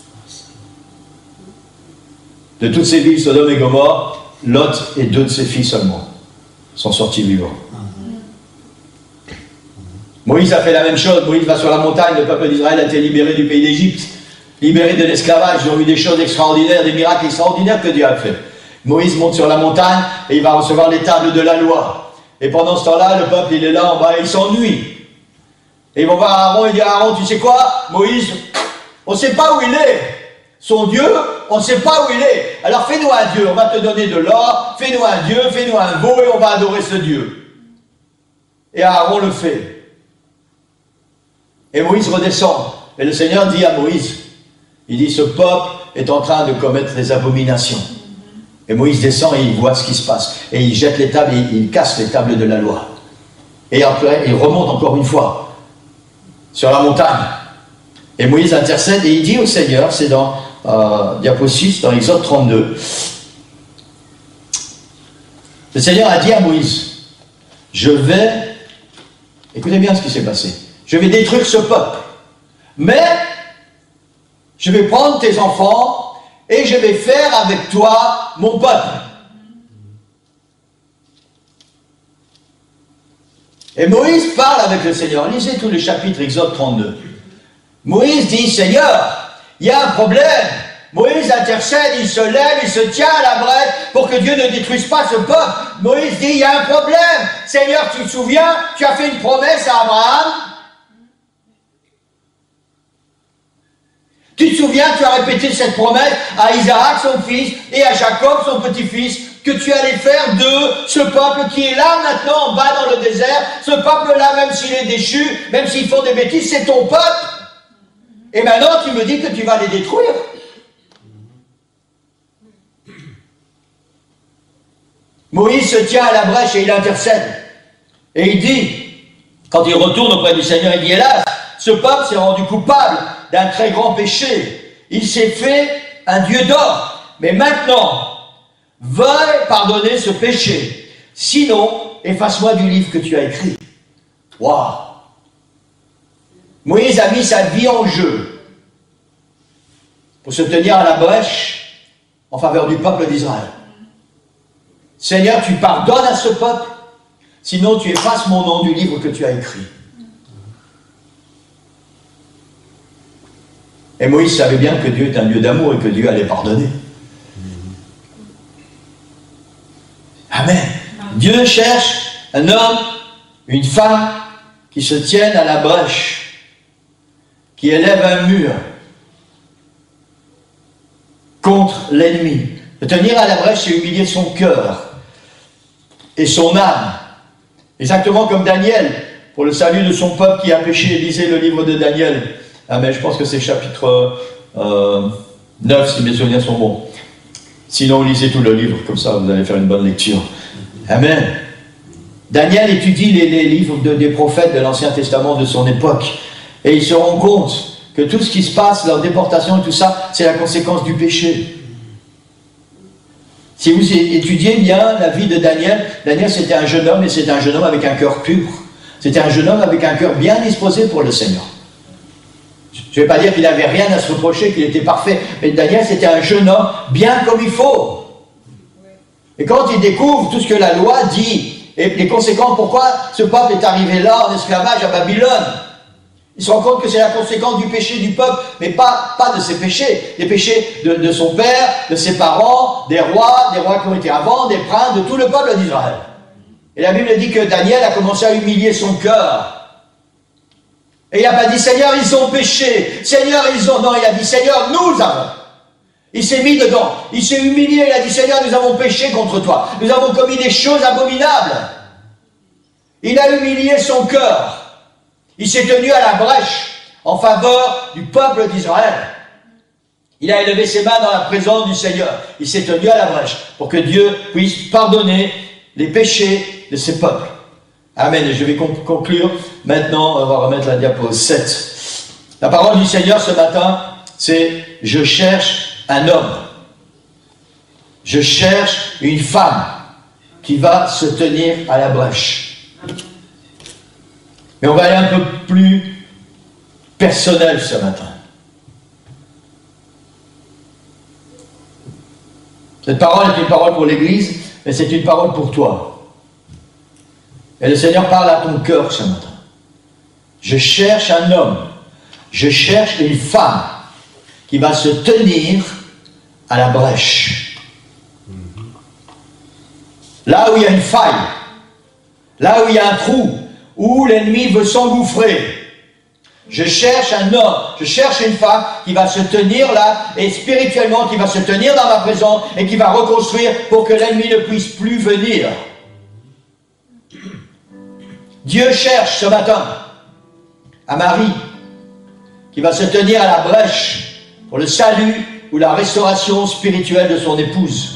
De toutes ces villes, Sodome et Gomorre, Lot et deux de ses filles seulement sont sortis vivants. Moïse a fait la même chose. Moïse va sur la montagne, le peuple d'Israël a été libéré du pays d'Égypte. Libérés de l'esclavage, ils ont eu des choses extraordinaires, des miracles extraordinaires que Dieu a fait. Moïse monte sur la montagne et il va recevoir les tables de la loi. Et pendant ce temps-là, le peuple, il est là en bas et il s'ennuie. Et ils vont voir Aaron et dire, Aaron, tu sais quoi, Moïse, on ne sait pas où il est. Son Dieu, on ne sait pas où il est. Alors fais-nous un Dieu, on va te donner de l'or, fais-nous un Dieu, fais-nous un veau et on va adorer ce Dieu. Et Aaron le fait. Et Moïse redescend. Et le Seigneur dit à Moïse, il dit, ce peuple est en train de commettre des abominations. Et Moïse descend et il voit ce qui se passe. Et il jette les tables, et il casse les tables de la loi. Et après, il remonte encore une fois sur la montagne. Et Moïse intercède et il dit au Seigneur, c'est dans euh, Diapo six, dans Exode trente-deux, le Seigneur a dit à Moïse, je vais, écoutez bien ce qui s'est passé, je vais détruire ce peuple, mais je vais prendre tes enfants et je vais faire avec toi mon peuple. Et Moïse parle avec le Seigneur. Lisez tout le chapitre Exode trente-deux. Moïse dit, Seigneur, il y a un problème. Moïse intercède, il se lève, il se tient à la brèche pour que Dieu ne détruise pas ce peuple. Moïse dit, il y a un problème. Seigneur, tu te souviens, tu as fait une promesse à Abraham. Tu te souviens, tu as répété cette promesse à Isaac, son fils, et à Jacob, son petit-fils, que tu allais faire de ce peuple qui est là maintenant, en bas dans le désert. Ce peuple-là, même s'il est déchu, même s'ils font des bêtises, c'est ton peuple. Et maintenant, tu me dis que tu vas les détruire. Moïse se tient à la brèche et il intercède. Et il dit, quand il retourne auprès du Seigneur, il dit, hélas, ce peuple s'est rendu coupable d'un très grand péché. Il s'est fait un Dieu d'or. Mais maintenant, veuille pardonner ce péché. Sinon, efface-moi du livre que tu as écrit. Waouh! Moïse a mis sa vie en jeu pour se tenir à la brèche en faveur du peuple d'Israël. Seigneur, tu pardonnes à ce peuple, sinon tu effaces mon nom du livre que tu as écrit. Et Moïse savait bien que Dieu est un Dieu d'amour et que Dieu allait pardonner. Amen. Dieu cherche un homme, une femme qui se tiennent à la brèche, qui élève un mur contre l'ennemi. De tenir à la brèche, c'est humilier son cœur et son âme. Exactement comme Daniel, pour le salut de son peuple qui a péché. Lisez le livre de Daniel. Amen. Je pense que c'est chapitre euh, neuf, si mes souvenirs sont bons. Sinon, lisez tout le livre, comme ça vous allez faire une bonne lecture. Amen. Daniel étudie les, les livres de, des prophètes de l'Ancien Testament de son époque. Et il se rend compte que tout ce qui se passe, leur déportation et tout ça, c'est la conséquence du péché. Si vous étudiez bien la vie de Daniel, Daniel c'était un jeune homme, et c'était un jeune homme avec un cœur pur. C'était un jeune homme avec un cœur bien disposé pour le Seigneur. Je ne vais pas dire qu'il n'avait rien à se reprocher, qu'il était parfait, mais Daniel c'était un jeune homme bien comme il faut. Et quand il découvre tout ce que la loi dit, et les conséquences, pourquoi ce peuple est arrivé là en esclavage à Babylone, il se rend compte que c'est la conséquence du péché du peuple, mais pas, pas de ses péchés, des péchés de, de son père, de ses parents, des rois, des rois qui ont été avant, des princes, de tout le peuple d'Israël. Et la Bible dit que Daniel a commencé à humilier son cœur. Et il n'a pas dit, Seigneur, ils ont péché, Seigneur, ils ont... Non, il a dit, Seigneur, nous avons. Il s'est mis dedans, il s'est humilié, il a dit, Seigneur, nous avons péché contre toi, nous avons commis des choses abominables. Il a humilié son cœur. Il s'est tenu à la brèche en faveur du peuple d'Israël. Il a élevé ses mains dans la présence du Seigneur. Il s'est tenu à la brèche pour que Dieu puisse pardonner les péchés de ses peuples. Amen. Et je vais conclure. Maintenant, on va remettre la diapo sept. La parole du Seigneur ce matin, c'est « Je cherche un homme. Je cherche une femme qui va se tenir à la brèche. » Mais on va aller un peu plus personnel ce matin. Cette parole est une parole pour l'Église, mais c'est une parole pour toi. Et le Seigneur parle à ton cœur ce matin. Je cherche un homme, je cherche une femme qui va se tenir à la brèche. Là où il y a une faille, là où il y a un trou, où l'ennemi veut s'engouffrer. Je cherche un homme, je cherche une femme qui va se tenir là, et spirituellement qui va se tenir dans ma présence, et qui va reconstruire pour que l'ennemi ne puisse plus venir. Dieu cherche ce matin un mari qui va se tenir à la brèche pour le salut ou la restauration spirituelle de son épouse.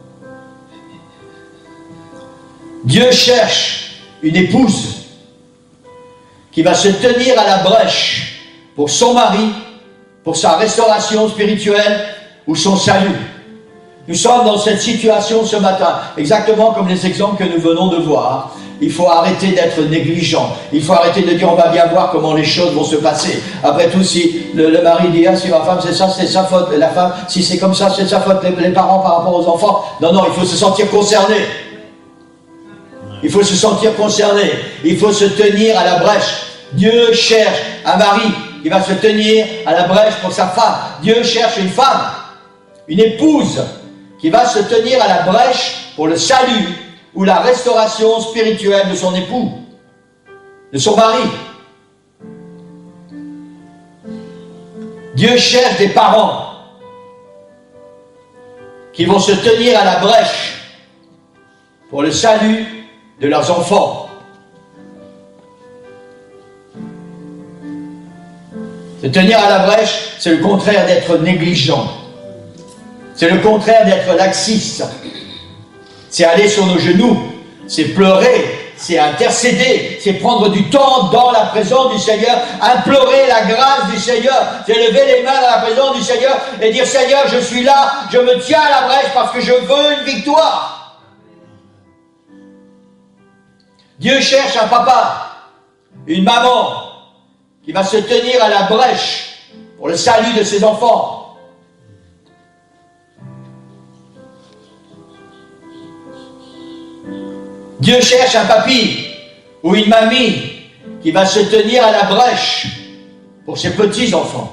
Dieu cherche une épouse qui va se tenir à la brèche pour son mari, pour sa restauration spirituelle ou son salut. Nous sommes dans cette situation ce matin, exactement comme les exemples que nous venons de voir. Il faut arrêter d'être négligent. Il faut arrêter de dire on va bien voir comment les choses vont se passer. Après tout, si le, le mari dit ah, si ma femme c'est ça, c'est sa faute. La femme, si c'est comme ça, c'est sa faute. Les, les parents par rapport aux enfants. Non, non, il faut se sentir concerné. Il faut se sentir concerné. Il faut se tenir à la brèche. Dieu cherche un mari qui va se tenir à la brèche pour sa femme. Dieu cherche une femme, une épouse qui va se tenir à la brèche pour le salut ou la restauration spirituelle de son époux, de son mari. Dieu cherche des parents qui vont se tenir à la brèche pour le salut de leurs enfants. Se tenir à la brèche, c'est le contraire d'être négligent. C'est le contraire d'être laxiste. C'est aller sur nos genoux, c'est pleurer, c'est intercéder, c'est prendre du temps dans la présence du Seigneur, implorer la grâce du Seigneur, c'est lever les mains dans la présence du Seigneur et dire Seigneur, je suis là, je me tiens à la brèche parce que je veux une victoire. Dieu cherche un papa, une maman, qui va se tenir à la brèche pour le salut de ses enfants. Dieu cherche un papy ou une mamie qui va se tenir à la brèche pour ses petits-enfants.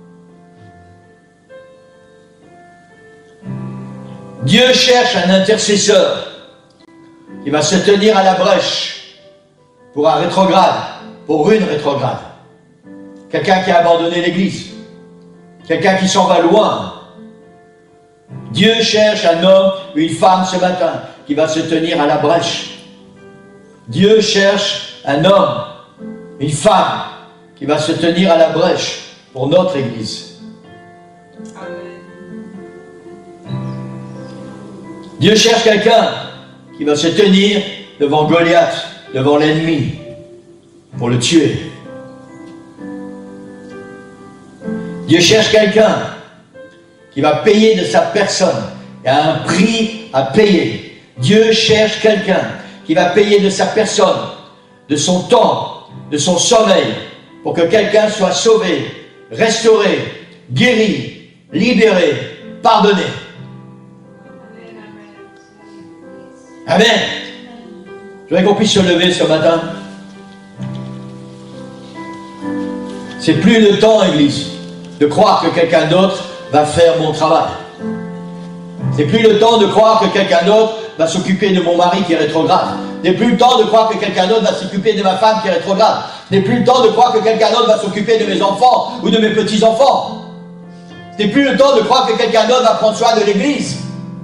Dieu cherche un intercesseur qui va se tenir à la brèche pour un rétrograde, pour une rétrograde. Quelqu'un qui a abandonné l'Église. Quelqu'un qui s'en va loin. Dieu cherche un homme ou une femme ce matin qui va se tenir à la brèche. Dieu cherche un homme, une femme qui va se tenir à la brèche pour notre Église. Dieu cherche quelqu'un qui va se tenir devant Goliath, devant l'ennemi, pour le tuer. Dieu cherche quelqu'un qui va payer de sa personne. Il y a un prix à payer. Dieu cherche quelqu'un qui va payer de sa personne, de son temps, de son sommeil, pour que quelqu'un soit sauvé, restauré, guéri, libéré, pardonné. Amen. Je voudrais qu'on puisse se lever ce matin. C'est plus le temps, Église, de croire que quelqu'un d'autre va faire mon travail. C'est plus le temps de croire que quelqu'un d'autre va s'occuper de mon mari qui est rétrograde. C'est plus le temps de croire que quelqu'un d'autre va s'occuper de ma femme qui est rétrograde. C'est plus le temps de croire que quelqu'un d'autre va s'occuper de mes enfants ou de mes petits-enfants. C'est plus le temps de croire que quelqu'un d'autre va prendre soin de l'Église.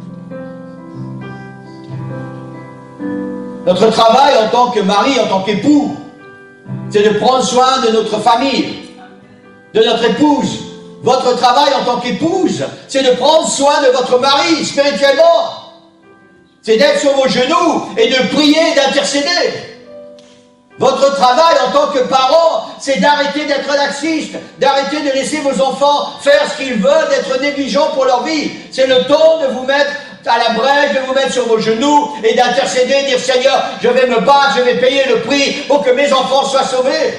Notre travail en tant que mari, en tant qu'époux, c'est de prendre soin de notre famille, de notre épouse. Votre travail en tant qu'épouse, c'est de prendre soin de votre mari spirituellement. C'est d'être sur vos genoux et de prier et d'intercéder. Votre travail en tant que parent, c'est d'arrêter d'être laxiste, d'arrêter de laisser vos enfants faire ce qu'ils veulent, d'être négligents pour leur vie. C'est le temps de vous mettre à la brèche, de vous mettre sur vos genoux et d'intercéder, dire Seigneur, je vais me battre, je vais payer le prix pour que mes enfants soient sauvés.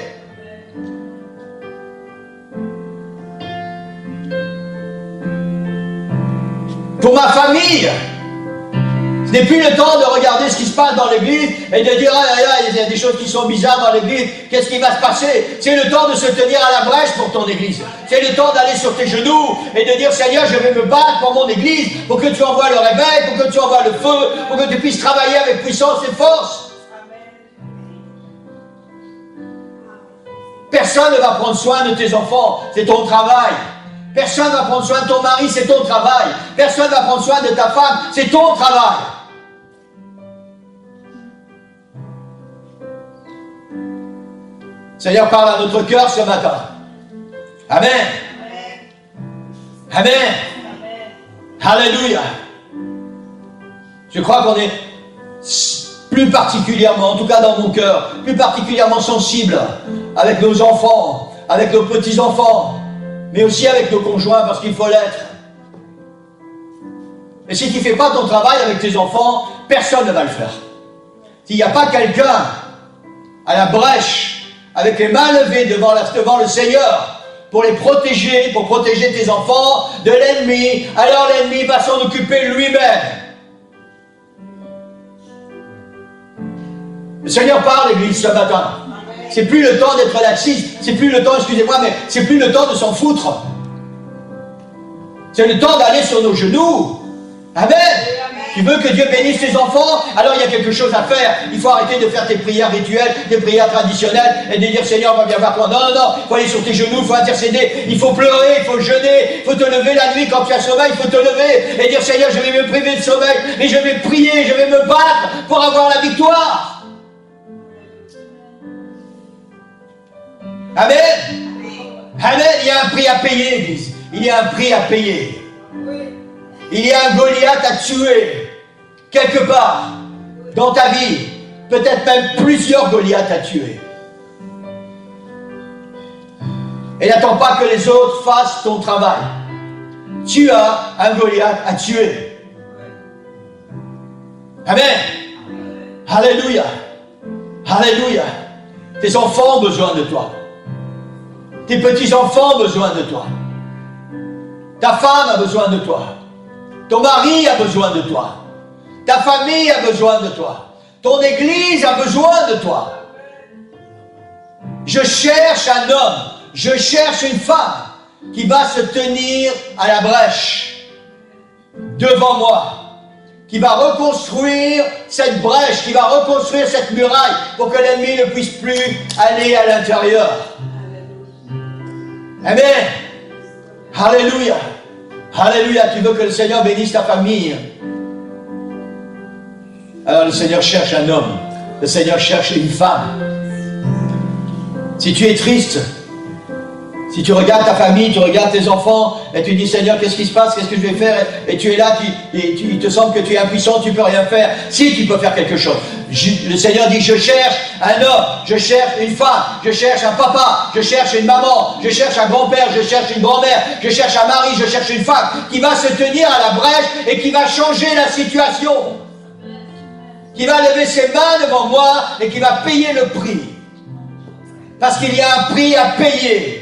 Pour ma famille, ce n'est plus le temps de regarder ce qui se passe dans l'église et de dire, ah là là, il y a des choses qui sont bizarres dans l'église, qu'est-ce qui va se passer? C'est le temps de se tenir à la brèche pour ton église. C'est le temps d'aller sur tes genoux et de dire, Seigneur, je vais me battre pour mon église, pour que tu envoies le réveil, pour que tu envoies le feu, pour que tu puisses travailler avec puissance et force. Personne ne va prendre soin de tes enfants, c'est ton travail. Personne ne va prendre soin de ton mari, c'est ton travail. Personne ne va prendre soin de ta femme, c'est ton travail. Seigneur, parle à notre cœur ce matin. Amen. Amen. Amen. Alléluia. Je crois qu'on est plus particulièrement, en tout cas dans mon cœur, plus particulièrement sensible avec nos enfants, avec nos petits-enfants, mais aussi avec nos conjoints, parce qu'il faut l'être. Et si tu ne fais pas ton travail avec tes enfants, personne ne va le faire. S'il n'y a pas quelqu'un à la brèche, avec les mains levées devant, la, devant le Seigneur, pour les protéger, pour protéger tes enfants de l'ennemi, alors l'ennemi va s'en occuper lui-même. Le Seigneur parle, l'Église, ce matin. C'est plus le temps d'être laxiste, c'est plus le temps, excusez-moi, mais c'est plus le temps de s'en foutre. C'est le temps d'aller sur nos genoux. Amen. Tu veux que Dieu bénisse tes enfants? Alors il y a quelque chose à faire. Il faut arrêter de faire tes prières rituelles, tes prières traditionnelles et de dire Seigneur, va bien voir toi. Non, non, non, il faut aller sur tes genoux, il faut intercéder, il faut pleurer, il faut jeûner, il faut te lever la nuit quand tu as sommeil, il faut te lever et dire Seigneur, je vais me priver de sommeil, mais je vais prier, je vais me battre pour avoir la victoire. Amen. Amen. Il y a un prix à payer, Église. Il y a un prix à payer. Il y a un Goliath à tuer. Quelque part dans ta vie. Peut-être même plusieurs Goliaths à tuer. Et n'attends pas que les autres fassent ton travail. Tu as un Goliath à tuer. Amen. Alléluia. Alléluia. Tes enfants ont besoin de toi. Tes petits-enfants ont besoin de toi. Ta femme a besoin de toi. Ton mari a besoin de toi. Ta famille a besoin de toi. Ton église a besoin de toi. Je cherche un homme, je cherche une femme qui va se tenir à la brèche devant moi, qui va reconstruire cette brèche, qui va reconstruire cette muraille pour que l'ennemi ne puisse plus aller à l'intérieur. Amen. Alléluia. Alléluia. Tu veux que le Seigneur bénisse ta famille? Alors le Seigneur cherche un homme. Le Seigneur cherche une femme. Si tu es triste, si tu regardes ta famille, tu regardes tes enfants, et tu dis, Seigneur, qu'est-ce qui se passe, qu'est-ce que je vais faire? Et tu es là, tu, et tu, il te semble que tu es impuissant, tu ne peux rien faire. Si, tu peux faire quelque chose. Je, le Seigneur dit, je cherche un homme, je cherche une femme, je cherche un papa, je cherche une maman, je cherche un grand-père, je cherche une grand-mère, je cherche un mari, je cherche une femme, qui va se tenir à la brèche et qui va changer la situation. Qui va lever ses mains devant moi et qui va payer le prix. Parce qu'il y a un prix à payer.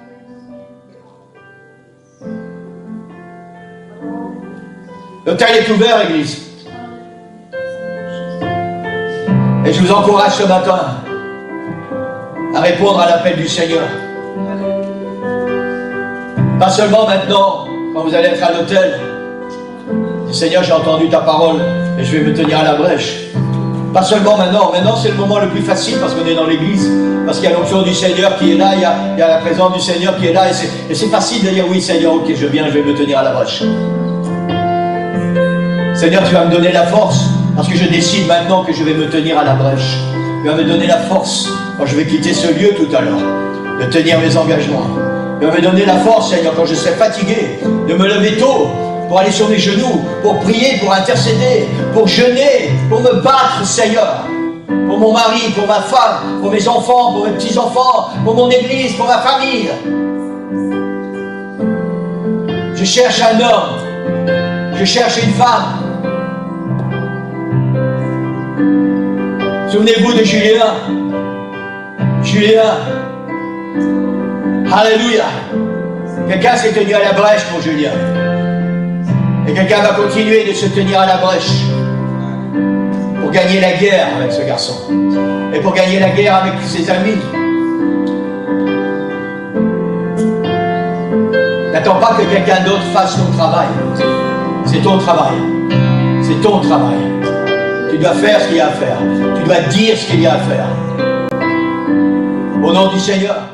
L'hôtel est ouvert, Église. Et je vous encourage ce matin à répondre à l'appel du Seigneur. Pas seulement maintenant, quand vous allez être à l'hôtel. Seigneur, j'ai entendu ta parole et je vais me tenir à la brèche. Pas seulement maintenant. Maintenant, c'est le moment le plus facile parce qu'on est dans l'église. Parce qu'il y a l'onction du Seigneur qui est là, il y a, il y a la présence du Seigneur qui est là. Et c'est facile de dire, oui Seigneur, ok, je viens, je vais me tenir à la brèche. Seigneur, tu vas me donner la force parce que je décide maintenant que je vais me tenir à la brèche. Tu vas me donner la force quand je vais quitter ce lieu tout à l'heure, de tenir mes engagements. Tu vas me donner la force, Seigneur, quand je serai fatigué, de me lever tôt, pour aller sur mes genoux, pour prier, pour intercéder, pour jeûner, pour me battre, Seigneur. Pour mon mari, pour ma femme, pour mes enfants, pour mes petits-enfants, pour mon église, pour ma famille. Je cherche un homme. Je cherche une femme. Souvenez-vous de Julien. Julien. Alléluia. Quelqu'un s'est tenu à la brèche pour Julien. Et quelqu'un va continuer de se tenir à la brèche pour gagner la guerre avec ce garçon. Et pour gagner la guerre avec ses amis. N'attends pas que quelqu'un d'autre fasse ton travail. C'est ton travail. C'est ton travail. Tu dois faire ce qu'il y a à faire. Tu dois dire ce qu'il y a à faire. Au nom du Seigneur.